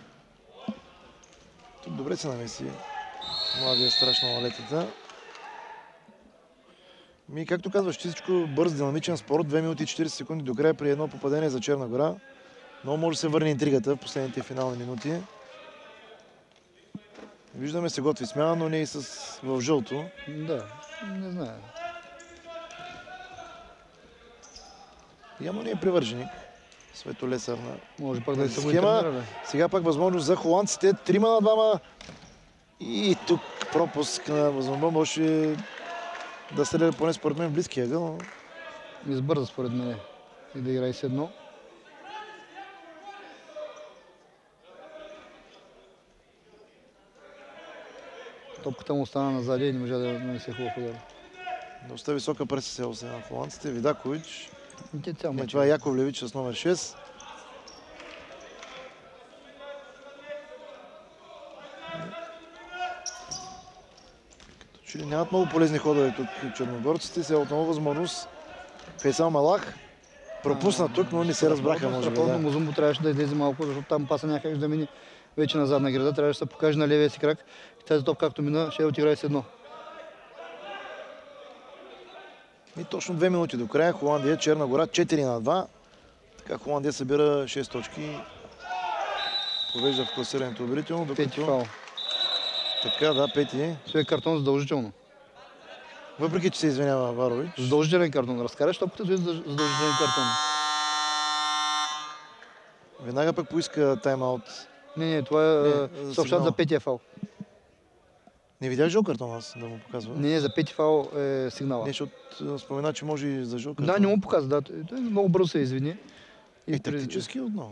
тук добре се намеси младия страшно малетата. Ми, както казваш, всичко бърз, динамичен спорт. две минути и четиридесет секунди до края при едно попадение за Черна гора. Но може да се върне интригата в последните финални минути. Виждаме се готви смяна, но не и с в жълто. Да, не знае. Явно не е привърженик. Свето Лесър на Може пак да и са го схема. интернирали. Сега пак възможност за холандците. Трима на двама. И тук пропуск на Възмъбъл може да стреля поне според мен в близкия ъгъл. Избърза според мен и да играе с едно. Топката му остана назади и не можа да нанесе хубав удар. Доста висока преса сега сега на холандците. Видакович. И те цял Не, мач. това е Яковлевич с номер шест. Като че ли нямат много полезни ходове тук черногорците. Сега отново възможност. Фейсал Малах пропусна тук, но не се разбраха, може би. Страхотно Да. Музумбо трябваше да излезе малко, защото там паса някак да мине вече на задна града. Трябваше да се покаже на левия си крак. И тази топ, както мина, ще отиграе с едно. И точно две минути до края. Холандия, Черна гора, четири на два. Така Холандия събира шест точки. Повежда в класирането убедително. Пети Докато... фал. Така, да, пети. Той е картон задължително. Въпреки, че се извинява Варович. Задължителен картон. Разкараш топката, той е задължителен картон. Веднага пък поиска тайм-аут. Не, не, това е Не, съобщат сигнал. за петия фал. Не видях жълт картон аз да му показва. Не, не, за пети фал е сигнала. Не, защото а, спомена, че може и за жълт картон. Да, не му показва, да. Той много бързо се извини. И тактически отново.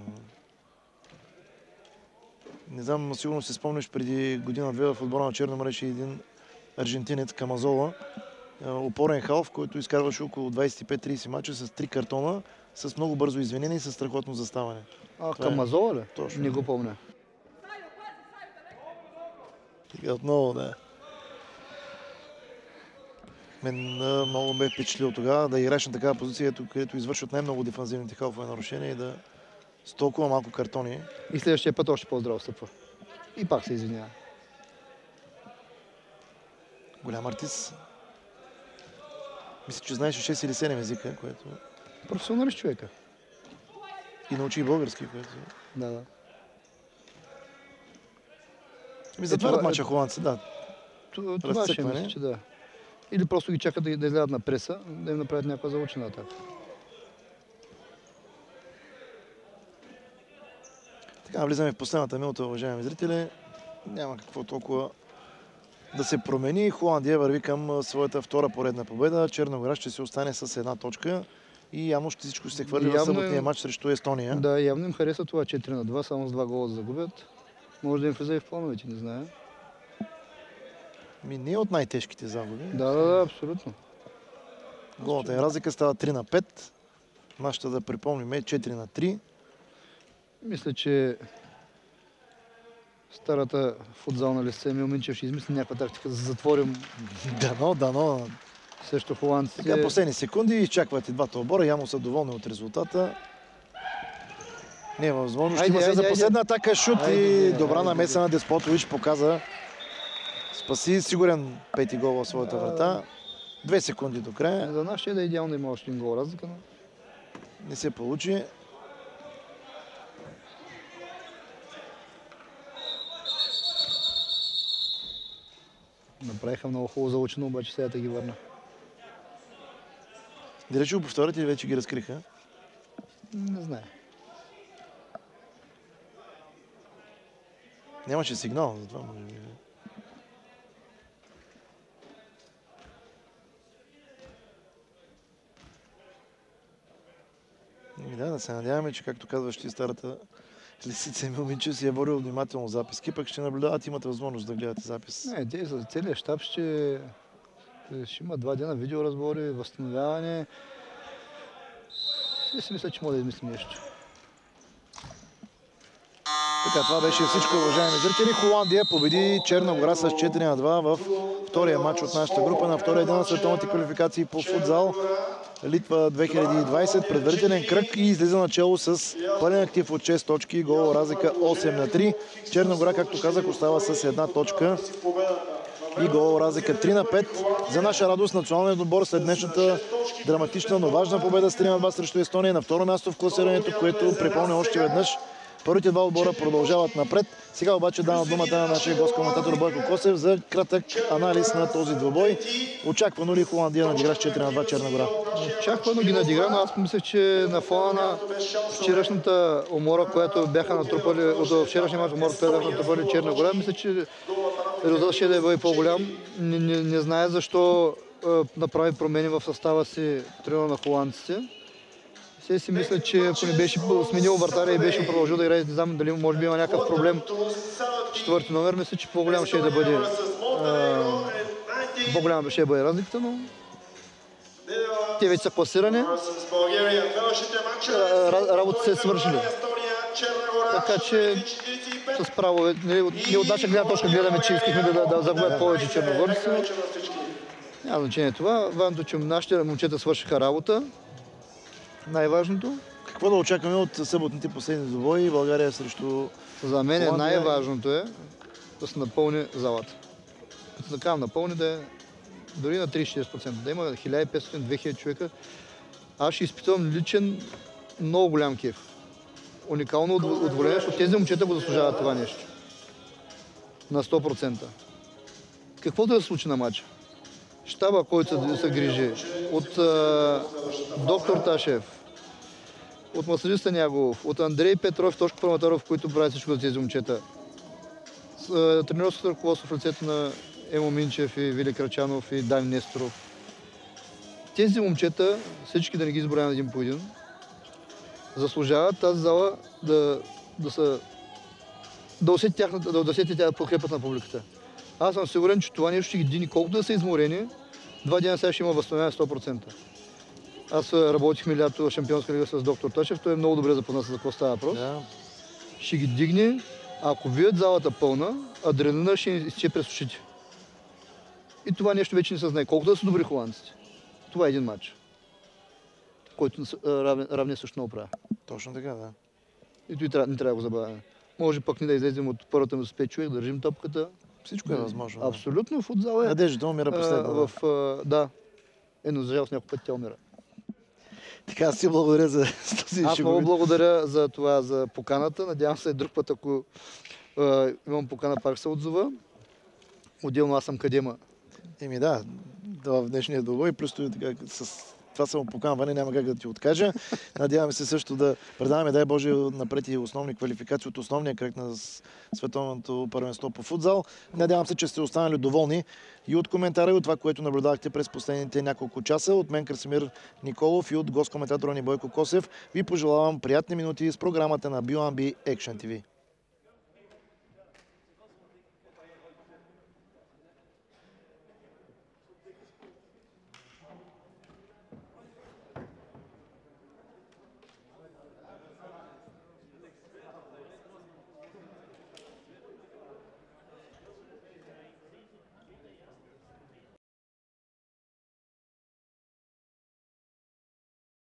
Не знам, сигурно си спомняш преди година-две в отбора на Черно море имаше един аржентинец Камазола. Опорен халф, който изкарваше около двадесет и пет тридесет мача с три картона, с много бързо извинение и с страхотно заставане. А, Това е. Камазола ли? Точно. Не го помня. Сега отново, да. Мен а, много ме е впечатлил тогава да играеш на такава позиция, където извършват най-много дефанзивните халфове нарушения и да с толкова малко картони. И следващия път още по-здраво стъпва. И пак се извинява. Голям артист. Мисля, че знаеше шест или седем езика, което... Професионалист човека. И научи и български, което... Да, да. Ми затварят това е- мача холандци, да. Т- Това ще Разцепване. мисля, че да. Или просто ги чакат да, да излядат на преса, да им направят някаква заучена атака. Така, влизаме в последната минута, уважаеми зрители. Няма какво толкова да се промени. Холандия върви към своята втора поредна победа. Черна гора ще се остане с една точка и явно ще всичко ще се хвърли в Явно съботния е- матч срещу Естония. Да, явно им харесва това четири на два, само с два гола да загубят. Може да им влезе и в плановете, не знае. Ми не е от най-тежките загуби. Да, да, да, абсолютно. Голата е разлика става три на пет. Нашата, да припомним, е четири на три. Мисля, че старата футзална листа Емил Минчев ще измисли някаква тактика да затворим Дано, дано. срещу холандците. Така, последни секунди изчакват и двата отбора. Явно са доволни от резултата. Не е възможно. Ще Айде, има се айде, за айде. последна атака шут Айде, и айде, добра айде. намеса на Деспотович показа. Спаси сигурен пети гол в своята врата. Две секунди до края. За нас ще е да е идеално да има още един гол разлика, но Не се получи. направиха много хубаво заучено, обаче сега да ги върна. Дали ще го повторят или вече ги разкриха? Не знае. Нямаше сигнал, затова може би. Ами да, да се надяваме, че както казваш ти старата лисица Емил Минчев си е водил внимателно записки, пък ще наблюдават, имате възможност да гледате запис. Не, те за целият щаб ще, ще има два дена видеоразбори, възстановяване. И си мисля, че може да измислим нещо. Така, това беше всичко, уважаеми зрители. Холандия победи Черна гора с четири на два в втория матч от нашата група на втория ден на световните квалификации по футзал. Литва две хиляди и двадесет, предварителен кръг и излиза начало с пълен актив от шест точки, гол разлика осем на три. Черна гора, както казах, остава с една точка. и гол разлика три на пет. За наша радост националният отбор след днешната драматична, но важна победа с три на два срещу Естония на второ място в класирането, което припомня още веднъж. Първите два отбора продължават напред. Сега обаче давам думата на нашия гост-коментатор Бойко Косев за кратък анализ на този двубой. Очаквано ли Холандия надигра с четири на два Черна гора? Очаквано ги надигра, но аз мислех, че на фона на вчерашната умора, която бяха натрупали, от вчерашния мач умора, която бяха натрупали Черна гора, мисля, че резултатът ще да бъде по-голям. Не, не, не знае защо е, направи промени в състава си треньора на холандците. Все си мисля, че ако не беше сменил вратаря и беше продължил да играе, не знам дали може би има някакъв проблем четвърти номер, мисля, че по-голям ще да бъде по-голяма ще бъде разликата, но те вече са класирани. Работа се е свършили. Така че с право, ние от наша гледна точка гледаме, че искахме да, да, да загубят повече черногорци. Няма значение това. Важното, че нашите момчета свършиха работа. Най-важното. Какво да очакваме от съботните последни двубои? България срещу... За мен най-важното е да се напълни залата. Като да кажам, напълни да е дори на трийсет и шест процента. Да има хиляда и петстотин до две хиляди човека. Аз ще изпитвам личен много голям кеф. Уникално удоволение, защото тези момчета го заслужават това нещо. На сто процента. Каквото да се случи на матча? Щаба, който се грижи, от а, доктор Ташев, от масажиста Нягов, от Андрей Петров, Тошко Праматаров, които правят всичко за тези момчета. Тренерското ръководство в лицето на Емо Минчев и Вили Крачанов и Дани Несторов. Тези момчета, всички да не ги изброявам един по един, заслужават тази зала да, да, са, да усети тяхната, да усети тя подкрепата на публиката. Аз съм сигурен, че това нещо ще ги дини, колкото да са изморени, два дена сега ще има възстановяване сто процента. Аз работихме лято в Шампионска лига с доктор Ташев, той е много добре запознат за какво става въпрос. Yeah. Ще ги дигне, ако видят залата пълна, адреналина ще изтече през ушите. И това нещо вече не се знае. Колкото да са добри холандците. Това е един матч, който равния също много правя. Точно така, да. И той не трябва да го забравяме. Може пък ни да излезем от първата му с пет човек, да държим топката. Всичко е възможно. Да. Абсолютно, футзал е. Надеждата умира последно. В, а, да. Е, но за жалост някой път тя умира. Така, аз ти благодаря за този Аз много благодаря за това, за поканата. Надявам се друг път, ако а, имам покана, пак се отзова. Отделно аз съм кадема. Еми да, в днешния двубой, просто така с това самопоканване няма как да ти откажа. Надяваме се също да предаваме, дай Боже, напред и основни квалификации от основния кръг на световното първенство по футзал. Надявам се, че сте останали доволни и от коментара, и от това, което наблюдахте през последните няколко часа. От мен Красимир Николов и от гост-коментатора ни Бойко Косев ви пожелавам приятни минути с програмата на би о ен би Action ти ви.